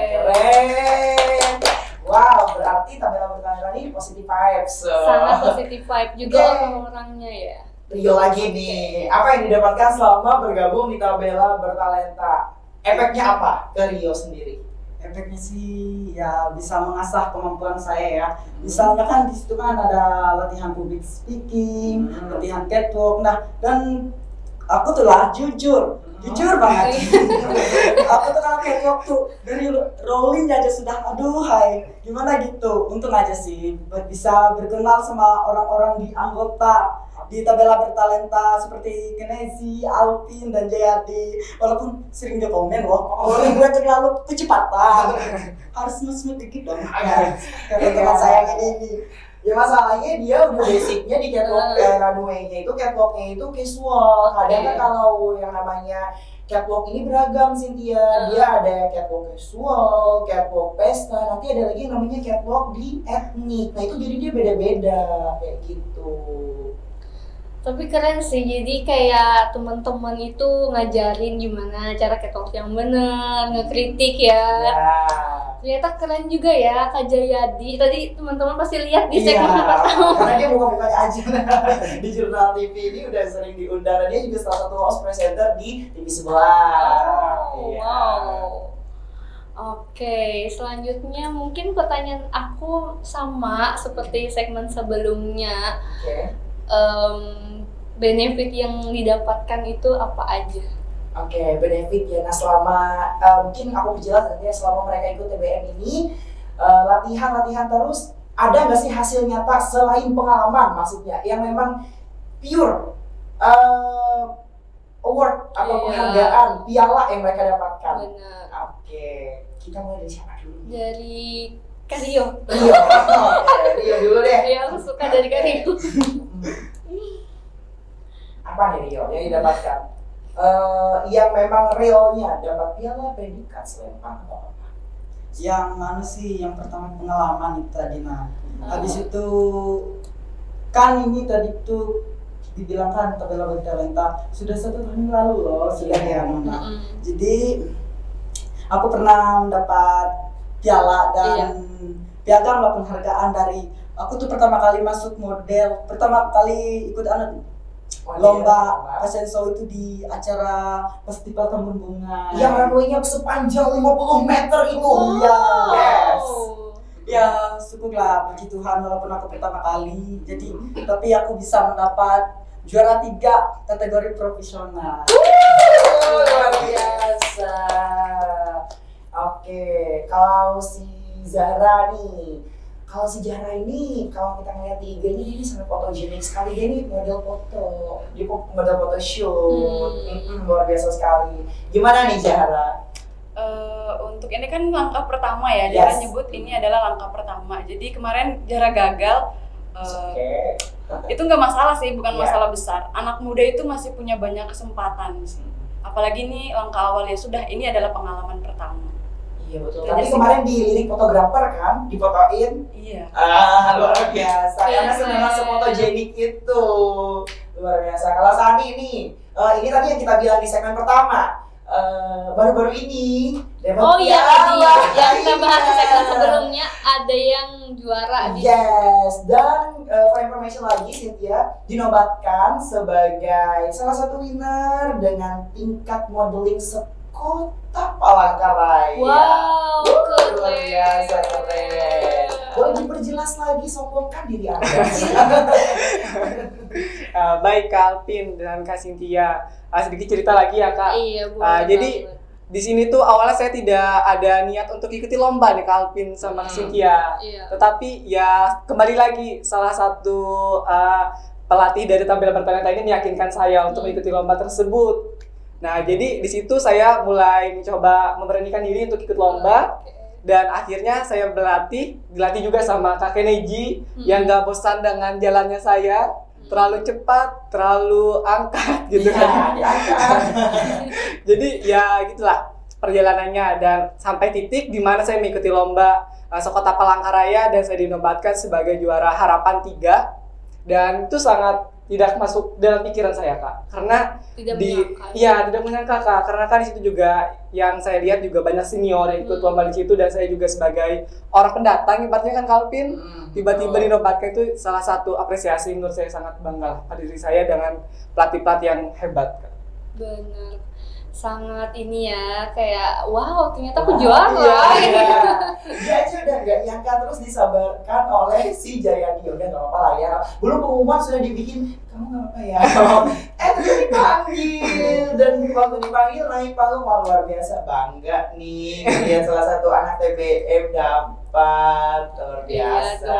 Keren. Wow, berarti Tabela Bertalenta ini positive vibes. Sangat positif vibe juga Oke. orang-orangnya ya. Rio lagi nih. Apa yang didapatkan selama bergabung di Tabela Bertalenta? Efeknya apa ke Rio sendiri? Efeknya sih ya bisa mengasah kemampuan saya ya. Misalnya kan di situ kan ada latihan public speaking, latihan catwalk. Nah, dan aku tuh lah jujur banget. Aku tuh kalau catwalk tuh dari rolling aja sudah aduh hai gimana gitu. Untung aja sih bisa berkenal sama orang-orang di anggota di Tabela Bertalenta seperti Kenezi, Alvin, dan Jayadi. Walaupun sering dia komen loh, gue terlalu kecepatan. Harus smooth dikit dong. Karena teman saya ini. Ya masalahnya dia udah basicnya di catwalk runway-nya itu catwalknya itu casual. Kadang kan kalau yang namanya catwalk ini beragam Cynthia. Dia ada catwalk casual, catwalk pesta, nanti ada lagi yang namanya catwalk di etnik. Nah itu jadi dia beda-beda kayak gitu. Tapi keren sih, jadi kayak teman-teman itu ngajarin gimana cara catwalk yang bener, ngekritik ya. Ternyata keren juga ya Kak Jayadi. Tadi teman-teman pasti lihat di segmen pertama. Karena dia buka-bukanya aja di jurnal TV ini udah sering diundang. Dan dia juga salah satu host presenter di TV sebelah. Wow. Oke, selanjutnya mungkin pertanyaan aku sama seperti segmen sebelumnya. Oke. Benefit yang didapatkan itu apa aja? Oke, benefit ya. Nah selama mungkin aku berjelas ya selama mereka ikut TBM ini latihan terus, ada nggak sih hasil nyata selain pengalaman maksudnya yang memang pure award atau penghargaan piala yang mereka dapatkan? Benar. Oke, kita mulai dari siapa dulu? Dari Kak Rio. Rio. Oke, Rio dulu deh. Yang suka dari Kak Rio. Apa nih Rio yang didapatkan? Yang memang realnya dapat piala, predikat, selempang atau apa? Yang mana sih? Yang pertama pengalaman itu tadi. Nah, habis itu kan ini tadi tuh dibilang kan Tabela Bertalenta sudah 1 tahun lalu loh sudah ya Nona. Jadi aku pernah mendapat piala dan piagam lah penghargaan dari aku tuh pertama kali masuk model, pertama kali ikut lomba fashion show itu di acara festival Tambun Bunga. Yang runway-nya sepanjang 50 meter itu. Wow. Yes. Ya syukur lah puji Tuhan walaupun aku pertama kali. Jadi tapi aku bisa mendapat juara 3 kategori profesional. Luar biasa. Oke, kalau si Zahra nih, kalau si Zahra ini, kalau kita ngeliat di IG-nya dia sangat fotogenik sekali. Dia ini model foto, dia model foto shoot, luar biasa sekali. Gimana nih Zahra? Untuk ini kan langkah pertama ya, Zahra nyebut ini adalah langkah pertama. Jadi kemarin Zahra gagal, itu nggak masalah sih, bukan masalah besar. Anak muda itu masih punya banyak kesempatan sih. Apalagi ini langkah awal ya sudah, ini adalah pengalaman pertama. Iya betul. Tapi kemarin dilirik fotografer kan, difotoin. Iya. Luar biasa. Karena memang sefotogenik itu. Luar biasa. Kalau Sani ini tadi yang kita bilang di segmen pertama. Baru-baru ini Oh iya tadi yang kita bahas di segmen sebelumnya ada yang juara di Yes, dan for information lagi Cynthia dinobatkan sebagai salah satu winner dengan tingkat modeling sekota Palangkaraya. Wow, Luar biasa keren. Boleh diperjelas lagi, sombongkan diri Anda. Baik Kak Alvin dan Kak Cynthia, sedikit cerita lagi ya Kak. Iya, boleh Jadi banget. di sini tuh awalnya saya tidak ada niat untuk ikuti lomba nih Kak Alvin sama Kak Cynthia. Iya. Tetapi ya kembali lagi salah satu pelatih dari Tampil Bertalenta ini meyakinkan saya untuk mengikuti lomba tersebut. Nah, jadi di situ saya mulai mencoba memberanikan diri untuk ikut lomba. Dan akhirnya saya dilatih juga sama Kak Keneji yang gak bosan dengan jalannya saya, terlalu cepat, terlalu angkat gitu kan. Jadi ya gitulah perjalanannya, dan sampai titik di mana saya mengikuti lomba Sekota Palangkaraya dan saya dinobatkan sebagai juara harapan 3, dan itu sangat tidak masuk dalam pikiran saya Kak, karena tidak menyangka Kak, karena kan di situ juga yang saya lihat juga banyak senior yang ikut lomba di situ, dan saya juga sebagai orang pendatang ibaratnya kan Kalpin, tiba-tiba dinobatkan, itu salah satu apresiasi menurut saya, sangat bangga pada diri saya dengan pelatih-pelatih yang hebat Kak. Bener, sangat ini ya, kayak wow ternyata aku juara. Dia aja udah gak nyangka, terus disabarkan oleh si Jayadi. Udah gak apa-apa lah ya, belum pengumuman sudah dibikin, kamu gak apa-apa ya. Terus dipanggil, dan waktu dipanggil naik panggung, luar biasa, bangga nih lihat salah satu anak TBM dapat, luar biasa.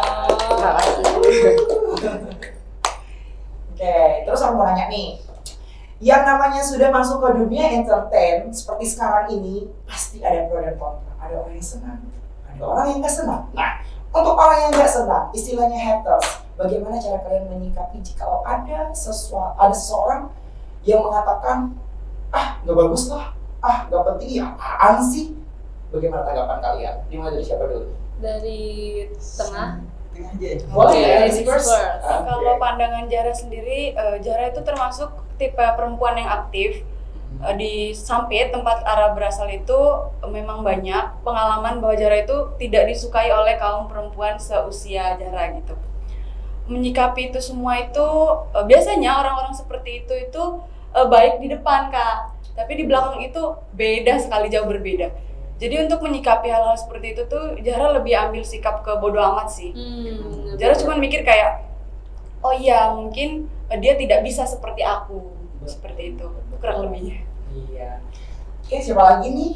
Oke, terus aku mau nanya nih, yang namanya sudah masuk ke dunia entertain seperti sekarang ini, pasti ada pro dan kontra. Ada orang yang senang, ada orang yang gak senang. Nah, untuk orang yang gak senang, istilahnya haters, bagaimana cara kalian menyikapi jika ada seseorang yang mengatakan, gak bagus lah, gak penting, ya apaan sih? Bagaimana tanggapan kalian? Dimulai dari siapa dulu? Dari tengah. Boleh ya, Ladies first. Kalau pandangan Jara sendiri, Jara itu termasuk tipe perempuan yang aktif. Di Sampit, tempat Ara berasal itu memang banyak pengalaman bahwa Jara itu tidak disukai oleh kaum perempuan seusia Jara gitu. Menyikapi itu semua itu, biasanya orang-orang seperti itu baik di depan Kak, tapi di belakang itu beda sekali, jauh berbeda. Jadi untuk menyikapi hal-hal seperti itu tuh Jara lebih ambil sikap ke bodo amat sih. Jara cuma mikir kayak, oh iya mungkin dia tidak bisa seperti aku, seperti itu kurang lebihnya. Iya. Oke, siapa lagi nih?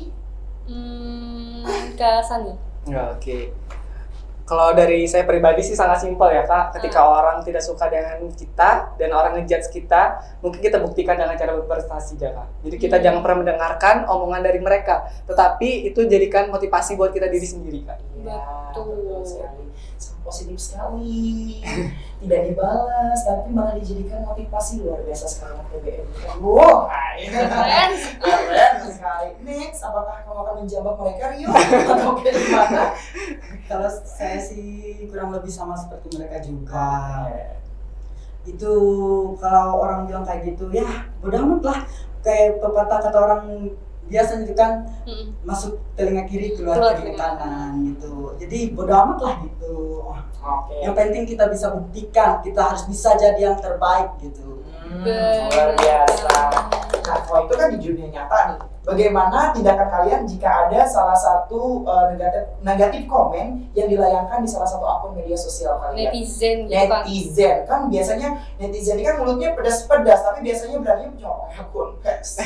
Kak Sani. Oke. Kalau dari saya pribadi sih sangat simpel ya Kak, ketika orang tidak suka dengan kita dan orang ngejudge kita, mungkin kita buktikan dengan cara berprestasi aja Kak. Jadi kita jangan pernah mendengarkan omongan dari mereka, tetapi itu jadikan motivasi buat kita diri sendiri Kak. Betul sekali, positif sekali. Tidak dibalas, tapi malah dijadikan motivasi, luar biasa sekali TBM. Wow, keren sekali. Next, apakah kamu akan menjambak mereka Rio atau bagaimana? Kalau saya sih kurang lebih sama seperti mereka juga. Itu kalau orang bilang kayak gitu, ya bodo amat lah. Kayak pepatah kata orang biasanya itu kan masuk telinga kiri keluar telinga kanan gitu. Jadi bodo amat lah gitu. Yang penting kita bisa buktikan, kita harus bisa jadi yang terbaik gitu. Luar biasa. Nah, kalau itu kan di dunia nyata nih. Bagaimana tindakan kalian jika ada salah satu negatif komen yang dilayangkan di salah satu akun media sosial kalian? Netizen kan biasanya netizen ini kan mulutnya pedas-pedas, tapi biasanya berani punya akun pers.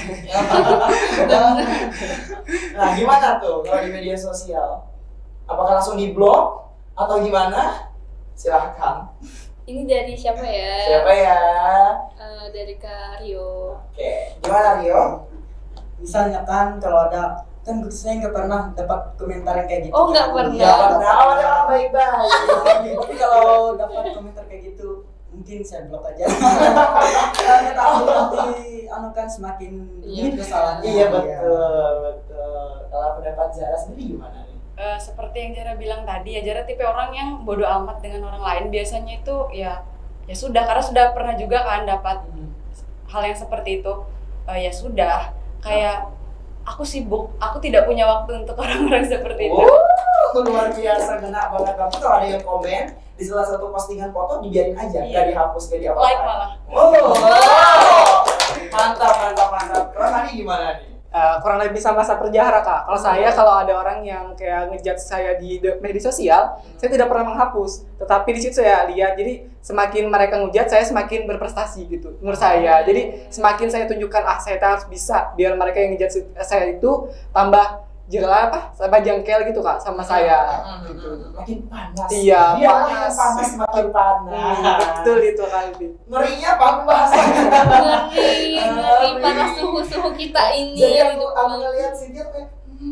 Nah, gimana tuh kalau di media sosial? Apakah langsung di-blok atau gimana? Silahkan. Ini dari siapa ya? Siapa ya? Dari Kak Rio. Oke, gimana Rio? Misalnya kan kalau ada, kan saya nggak pernah dapat komentar yang kayak gitu. Oh, nggak pernah. Nggak pernah. Oh, ada orang baik-baik. Tapi kalau dapat komentar kayak gitu, mungkin saya blok aja. Karena tahu nanti kan semakin kesalahannya. Iya betul. Kalau pendapat Jara sendiri gimana nih? Seperti yang Jara bilang tadi ya, Jara tipe orang yang bodo amat dengan orang lain. Biasanya itu ya sudah, karena sudah pernah juga kan dapat hal yang seperti itu. Ya sudah, kayak aku sibuk, aku tidak punya waktu untuk orang-orang seperti itu. Luar biasa, kena banget. Tapi kalau ada yang komen di salah satu postingan foto, dibiarin aja, nggak dihapus, nggak diapa-apain. Like malah. Mantap. Kalau tadi gimana nih? kurang lebih sama seperti Zahra Kak. Kalau saya, kalau ada orang yang kayak ngejudge saya di media sosial, saya tidak pernah menghapus. Tetapi di situ saya lihat, jadi semakin mereka ngejudge, saya semakin berprestasi gitu menurut saya. Jadi semakin saya tunjukkan, saya harus bisa, biar mereka yang ngejudge saya itu tambah tambah jengkel gitu Kak sama saya gitu. Makin panas. Iya, panas. Panas makin panas. Betul itu kali. Ngerinya apa bahasanya? Ngeri panas suhu kita ini. Jadi aku ngeliat Cynthia kayak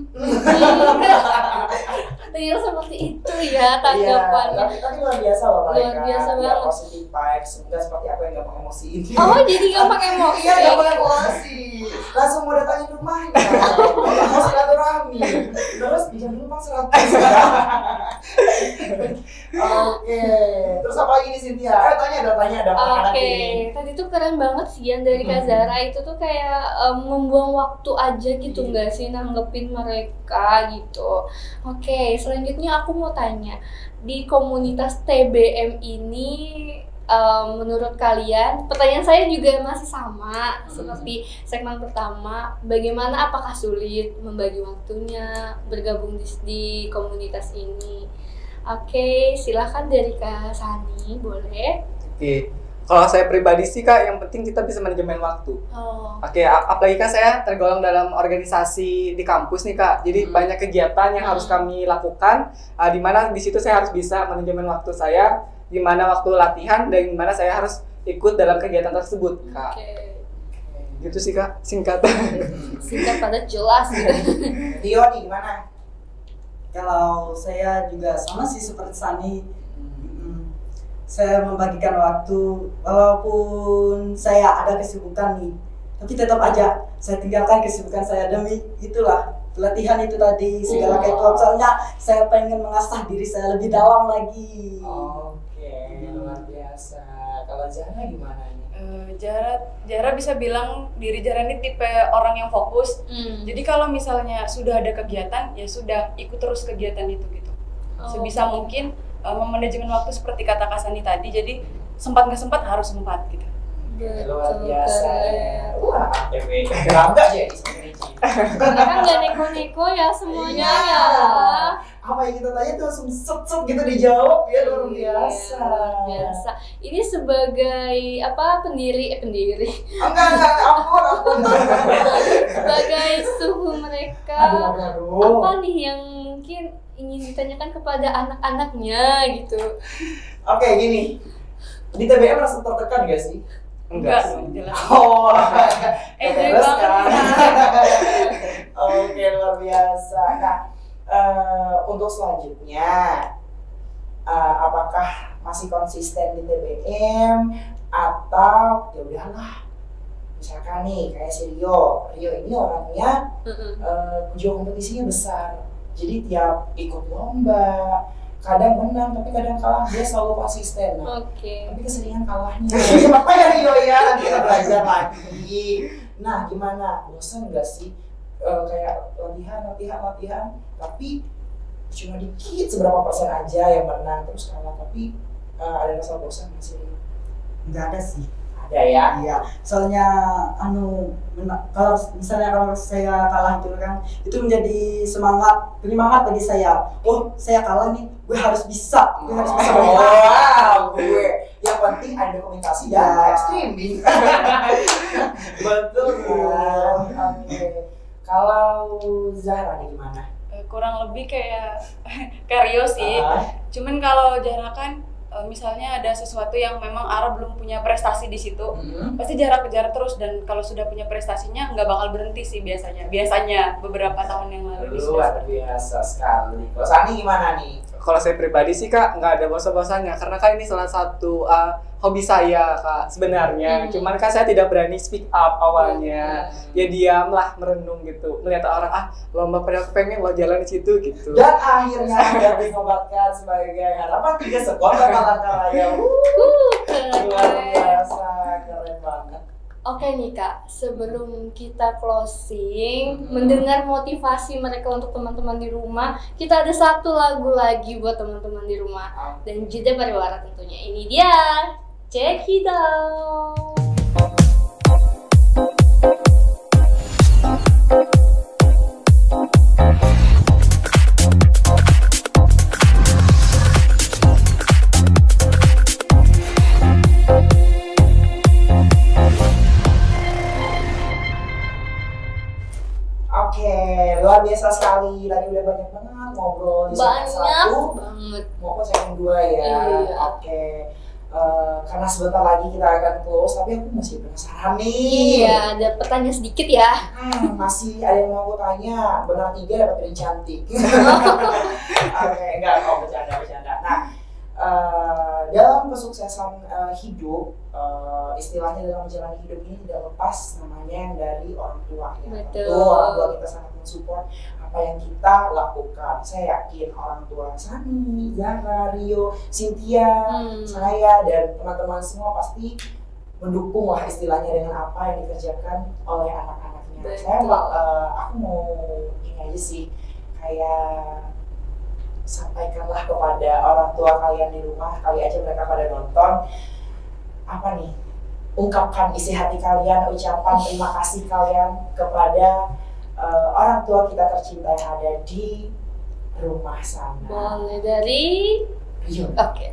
Ternyata seperti itu ya tanggapannya. Tapi luar biasa loh mereka. Luar biasa banget. Positif vibes, semoga seperti apa yang gampang emosi ini. Oh, jadi gampang emosi. Iya, gampang emosi. Langsung mau datangin rumahnya. Mau silaturahmi. Terus dijamin numpang 100. Oke. Terus apa lagi nih Cynthia? Tanya ada anak-anak ini. Tadi tuh keren banget sih yang dari Kak Zahra itu tuh kayak membuang waktu aja gitu nggak sih nanggepin mereka gitu. Oke, selanjutnya aku mau tanya, di komunitas TBM ini menurut kalian, pertanyaan saya juga masih sama seperti segmen pertama, bagaimana, apakah sulit membagi waktunya bergabung di komunitas ini? Oke, silakan dari Kak Sani, boleh? Oke. Kalau saya pribadi sih Kak, yang penting kita bisa manajemen waktu. Oke, apalagi kan saya tergolong dalam organisasi di kampus nih Kak. Jadi banyak kegiatan yang harus kami lakukan, di mana di situ saya harus bisa manajemen waktu saya, di mana waktu latihan dan di mana saya harus ikut dalam kegiatan tersebut Kak. Gitu sih Kak, singkat. Singkat pada jelas gitu. Tio nih gimana? Kalau saya juga sama sih seperti Sani. Saya membagikan waktu, walaupun saya ada kesibukan nih, tapi tetap aja saya tinggalkan kesibukan saya demi itulah pelatihan itu tadi, segala kayak itu. Soalnya saya pengen mengasah diri saya lebih dalam lagi. Oke, luar biasa. Kalau Zahra gimana nih? Zahra bisa bilang diri Zahra ini tipe orang yang fokus. Jadi kalau misalnya sudah ada kegiatan, ya sudah ikut terus kegiatan itu gitu. Sebisa mungkin memanajemen waktu seperti kata Kak Sani tadi, jadi sempat nggak sempat harus sempat gitu. Luar biasa ya. Anak TW bangga jadi sebenarnya. Karena kan nggak neko-neko ya semuanya ya. Apa yang kita tanya tuh langsung set gitu dijawab ya, luar biasa. Luar biasa. Ini sebagai pendiri. Enggak, ampun. Sebagai suhu mereka. Aduh. Apa nih yang mungkin ingin ditanyakan kepada anak-anaknya gitu? Oke, gini. Di TBM merasa tertekan gak sih? Enggak, jelas. Oh, Enjoy beres banget. kan? Oke, luar biasa. Nah, untuk selanjutnya, apakah masih konsisten di TBM atau ya udahlah? Misalkan nih kayak si Rio ini orangnya jiwa kompetisinya besar. Jadi tiap ikut lomba, kadang menang tapi kadang kalah, dia selalu konsisten. Tapi keseringan kalahnya. Kenapa ya Rio ya? Nanti kita belajar lagi. Nah, gimana? Bosan nggak sih? Kayak latihan, tapi cuma dikit seberapa persen aja yang menang terus kalah, tapi ada rasa bosan nggak sih? Nggak ada sih. Ada ya? Iya, soalnya kalau saya kalah itu kan, itu menjadi penyemangat bagi saya. Oh, saya kalah nih, gue harus bisa menang. Wow, gue. Yang penting ada dokumentasi dan live streaming. Betul kan? Oke. Kalau Zahra nih gimana? Kurang lebih kayak Rio sih. Cuman kalau Zahra kan misalnya ada sesuatu yang memang Ara belum punya prestasi di situ, pasti Zahra kejar terus, dan kalau sudah punya prestasinya nggak bakal berhenti sih biasanya beberapa tahun yang lalu. Luar biasa sekali. Kalau Sani gimana nih? Kalau saya pribadi sih Kak, nggak ada bosan-bosannya, karena kan ini salah satu hobi saya Kak sebenarnya. Cuman kan saya tidak berani speak up awalnya. Ya diam lah, merenung gitu, melihat orang lomba pada pengen lo jalan di situ gitu. Dan akhirnya Anda dinobatkan sebagai harapan 3 sekolah Palangkaraya. Luar biasa, keren banget. Oke nih Kak, sebelum kita closing, mendengar motivasi mereka untuk teman-teman di rumah, kita ada satu lagu lagi buat teman-teman di rumah. Dan jeda pariwara tentunya. Ini dia, Check It Out. Oke, luar biasa sekali. Tadi udah banyak banget ngobrol di segmen Banyak 1 banget. maupun segmen 2 ya. Iya. Oke. Karena sebentar lagi kita akan close, tapi aku masih penasaran nih. Iya, ada pertanyaan sedikit ya. Masih ada yang mau aku tanya. Benar 3 dapat piring cantik. Oke, enggak, bercanda. Nah, dalam kesuksesan hidup, istilahnya dalam menjalani hidup ini tidak lepas namanya yang dari orang tua ya. Betul. Tentu orang tua kita sangat mensupport apa yang kita lakukan. Saya yakin orang tua Sani, Zara, Rio, Cynthia, saya dan teman-teman semua pasti mendukung lah istilahnya dengan apa yang dikerjakan oleh anak-anaknya. Betul. Aku mau ini aja sih, kayak sampaikanlah kepada orang tua kalian di rumah, kali aja mereka pada nonton, apa nih, ungkapkan isi hati kalian, ucapan terima kasih kalian kepada orang tua kita tercinta yang ada di rumah sana. Boleh dari Rio. Oke.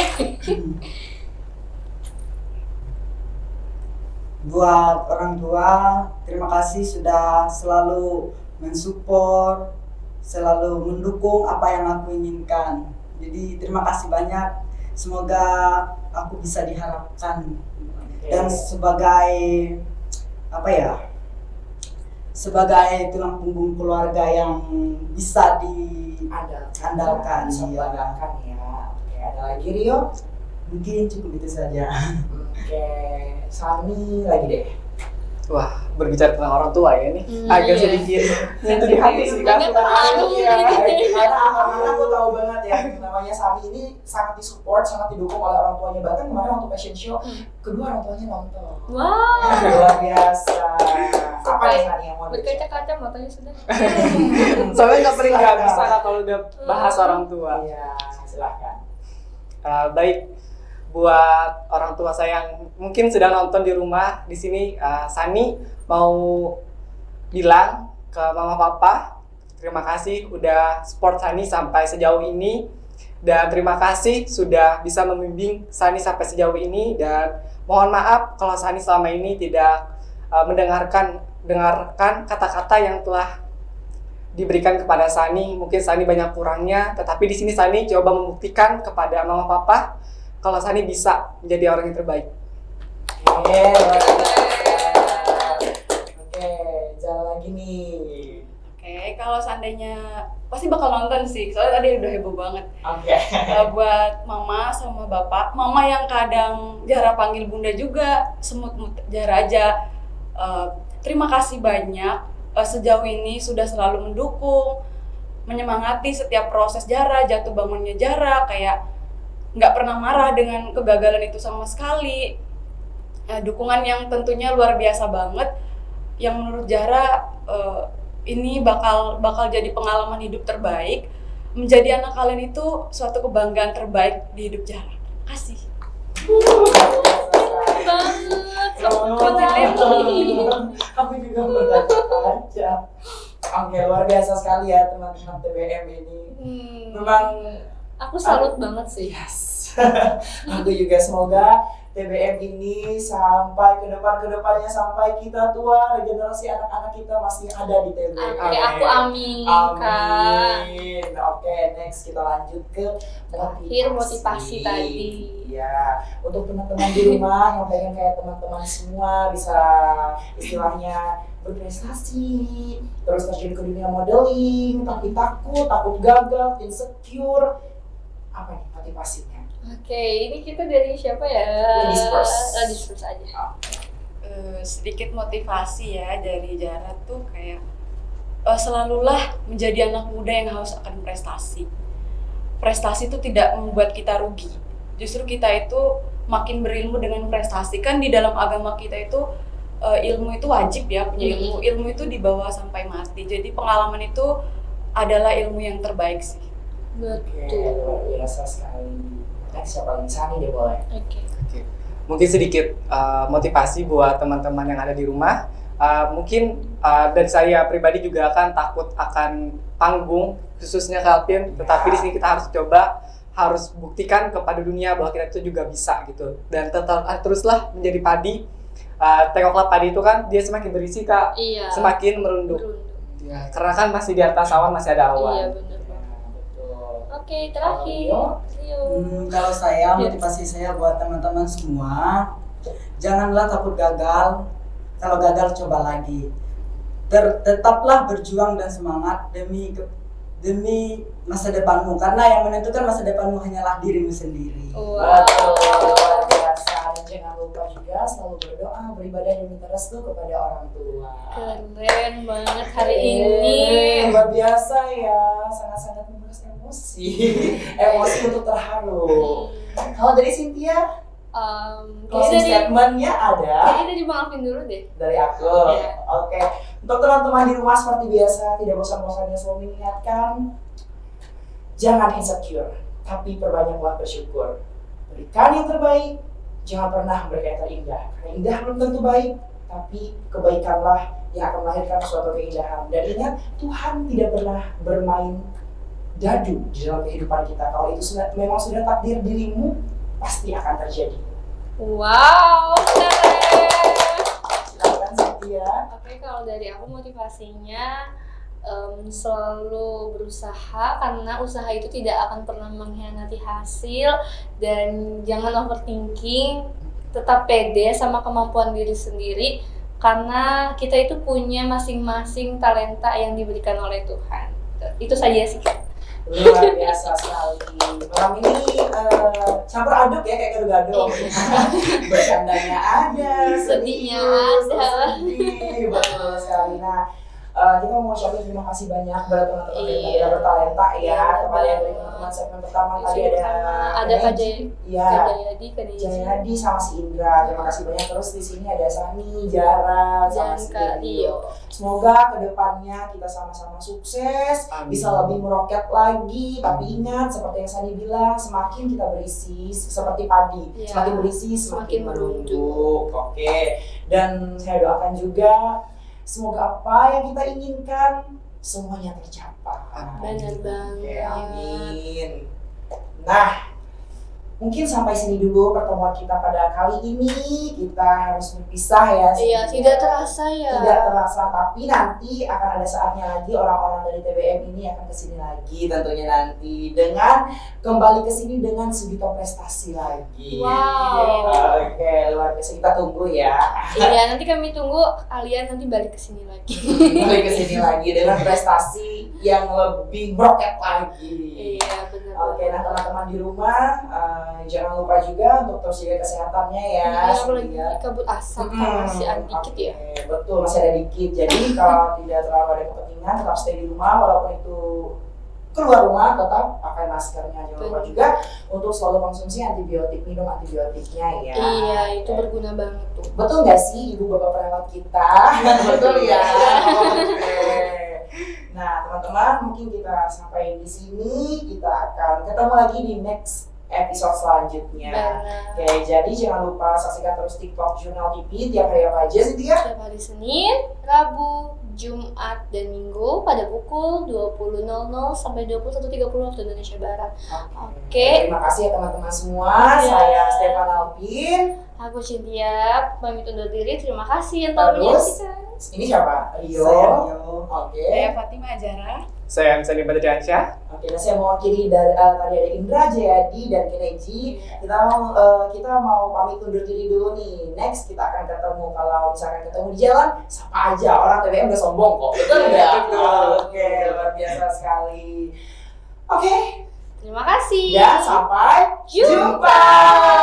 Buat orang tua, terima kasih sudah selalu mensupport, selalu mendukung apa yang aku inginkan. Jadi terima kasih banyak. Semoga aku bisa diharapkan. Dan sebagai apa ya? Sebagai tulang punggung keluarga yang bisa diandalkan. Diandalkan ya. Oke, ada lagi Rio? Mungkin cukup itu saja. Oke, Sani lagi deh. Wah, berbicara tentang orang tua ya ini Iya. agak sedikit itu di hati sih kan. Agak terharu Iya. gitu. Karena aku tahu banget ya, namanya Sami ini sangat disupport, sangat didukung oleh orang tuanya. Bahkan kemarin waktu fashion show, kedua orang tuanya nonton. Wow. Luar biasa. Apa nih Sani yang mau Berkaca-kaca matanya sudah. Soalnya nggak bisa Kak, kalau udah bahas orang tua. Iya, silahkan. Baik, buat orang tua saya yang mungkin sedang nonton di rumah di sini, Sani mau bilang ke mama papa terima kasih udah support Sani sampai sejauh ini, dan terima kasih sudah bisa membimbing Sani sampai sejauh ini, dan mohon maaf kalau Sani selama ini tidak mendengarkan kata-kata yang telah diberikan kepada Sani. Mungkin Sani banyak kurangnya, tetapi di sini Sani coba membuktikan kepada mama papa kalau Sani bisa menjadi orang yang terbaik. Oke, jalan lagi nih. Oke, kalau seandainya pasti bakal nonton sih, soalnya tadi udah heboh banget. Oke. Buat mama sama bapak, mama yang kadang Zara panggil bunda juga, semut-mut Zara aja. Terima kasih banyak sejauh ini sudah selalu mendukung, menyemangati setiap proses Zara, jatuh bangunnya Zara, kayak nggak pernah marah dengan kegagalan itu sama sekali. Dukungan yang tentunya luar biasa banget, yang menurut Zara ini bakal jadi pengalaman hidup terbaik. Menjadi anak kalian itu suatu kebanggaan terbaik di hidup Zara. Terima kasih. Aku juga berkaca-kaca. Oke, luar biasa sekali ya teman-teman TBM ini. Memang Aku salut banget sih. yes. Aku juga semoga TBM ini sampai ke depannya, sampai kita tua, regenerasi anak-anak kita masih ada di TBM. Oke, aku amin, Kak. Amin. Oke, next kita lanjut ke Motivasi tadi. Ya, untuk teman-teman di rumah yang pengen kayak teman-teman semua bisa istilahnya berprestasi, terus terjun ke dunia modeling, tapi takut gagal, insecure. Apa nih motivasinya? Oke, ini kita dari siapa ya? Ladies first. Ladies first aja. Sedikit motivasi ya dari Zara tuh kayak selalulah menjadi anak muda yang haus akan prestasi. Prestasi itu tidak membuat kita rugi. Justru kita itu makin berilmu dengan prestasi. Kan di dalam agama kita itu ilmu itu wajib ya, punya ilmu. Ilmu itu dibawa sampai mati. Jadi pengalaman itu adalah ilmu yang terbaik sih. Betul. Luar biasa sekali. Nanti siapa lagi? Sani deh boleh. Oke. Mungkin sedikit motivasi buat teman-teman yang ada di rumah. Mungkin dari saya pribadi juga akan takut akan panggung, khususnya Kalpin. Tetapi di sini kita harus buktikan kepada dunia bahwa kita itu juga bisa gitu. Dan teruslah menjadi padi. Tengoklah padi itu kan dia semakin berisi Kak, Iya. semakin merunduk. Ya, karena kan masih di atas awan masih ada awan. Iya benar banget. Betul. Oke, terakhir. Rio. Kalau saya, motivasi saya buat teman-teman semua, janganlah takut gagal. Kalau gagal coba lagi. Tetaplah berjuang dan semangat demi masa depanmu, karena yang menentukan masa depanmu hanyalah dirimu sendiri. Wow. Betul, luar biasa. Dan jangan lupa juga selalu berdoa, beribadah dan minta restu kepada orang tua. Keren banget hari ini. Luar biasa ya, sangat-sangat menguras emosi. Emosi untuk terharu. Kalau dari Cynthia, closing statementnya ada Kayaknya dimaafin dulu deh. dari aku. Iya. Oke. Untuk teman-teman di rumah seperti biasa, tidak bosan-bosannya selalu mengingatkan, jangan insecure, tapi perbanyaklah bersyukur. Berikan yang terbaik, jangan pernah memberikan yang terindah. Karena indah belum tentu baik, tapi kebaikanlah yang akan melahirkan suatu keindahan. Dan ingat, Tuhan tidak pernah bermain dadu di dalam kehidupan kita. Kalau itu memang sudah takdir dirimu, pasti akan terjadi. Wow, keren. Silakan Cynthia. Oke, kalau dari aku motivasinya selalu berusaha, karena usaha itu tidak akan pernah mengkhianati hasil, dan jangan overthinking, tetap pede sama kemampuan diri sendiri, karena kita itu punya masing-masing talenta yang diberikan oleh Tuhan. Itu saja sih. Luar biasa sekali. Malam ini campur aduk ya, kayak gado-gado. Bercandanya ada, Sedihnya serius, ada. sedih. Betul sekali. Nah, kita mau ucapin terima kasih banyak buat teman-teman yang Iya. tadi bertalenta ya. Iya, Kepada yang dari betul. teman-teman segmen pertama tadi Ada ada Kak Iya. Jayadi, Kak Deji, Jayadi sama si Indra. Terima kasih banyak. Terus di sini ada Sani, Jara, sama dan si Kak Rio. Semoga kedepannya kita sama-sama sukses, Amin. bisa lebih meroket lagi. Tapi ingat, seperti yang Sani bilang, semakin kita berisi seperti padi, Iya. semakin berisi semakin Semakin merunduk. Oke. Dan saya doakan juga, semoga apa yang kita inginkan semuanya tercapai. Benar banget. Oke, amin. Nah, mungkin sampai sini dulu pertemuan kita pada kali ini. Kita harus berpisah ya. Iya, tidak terasa ya. Tidak terasa, tapi nanti akan ada saatnya lagi orang-orang dari TBM ini akan kesini lagi tentunya nanti dengan kembali kesini dengan sejuta prestasi lagi. Wow. Oke, luar biasa, kita tunggu ya. Iya, nanti kami tunggu kalian nanti balik ke sini lagi. Kembali kesini lagi dengan prestasi yang lebih meroket lagi. Iya, benar. Oke, nah teman-teman di rumah jangan lupa juga untuk terus jaga kesehatannya ya. Iya, aku lagi sehingga- kabut asap kan masih ada dikit ya. Oke, betul, masih ada dikit. Jadi kalau tidak terlalu ada kepentingan, tetap stay di rumah. Walaupun itu keluar rumah, tetap pakai maskernya. Jangan lupa juga untuk selalu konsumsi antibiotik, minum antibiotiknya ya. Iya, itu berguna banget tuh. Betul nggak sih ibu bapak perawat kita? Betul ya. Oke. Nah teman-teman, mungkin kita sampai di sini. Kita akan ketemu lagi di next episode selanjutnya. Benar. Oke, jadi jangan lupa saksikan terus TikTok Jurnal TV tiap hari apa aja sih dia? Setiap hari Senin, Rabu, Jumat, dan Minggu pada pukul 20.00 sampai 21.30 waktu Indonesia Barat. Oke. Terima kasih ya teman-teman semua. Ya. Saya Stefan Alvin. Aku Cynthia, pamit undur diri. Terima kasih yang telah Terus? menyaksikan. Ini siapa? Rio. Saya Rio. Oke. Saya Fatima Ajara. Saya Ansani Badriansyah. Oke, nah saya mewakili dari tadi ada Indra, Jayadi, dan Kineji. Kita mau pamit undur diri dulu nih. Next kita akan ketemu, kalau misalkan ketemu di jalan, sapa aja. Orang TBM udah sombong kok. Betul nggak? Betul. Oke, luar biasa sekali. Oke, Terima kasih. dan sampai Jumpa. jumpa.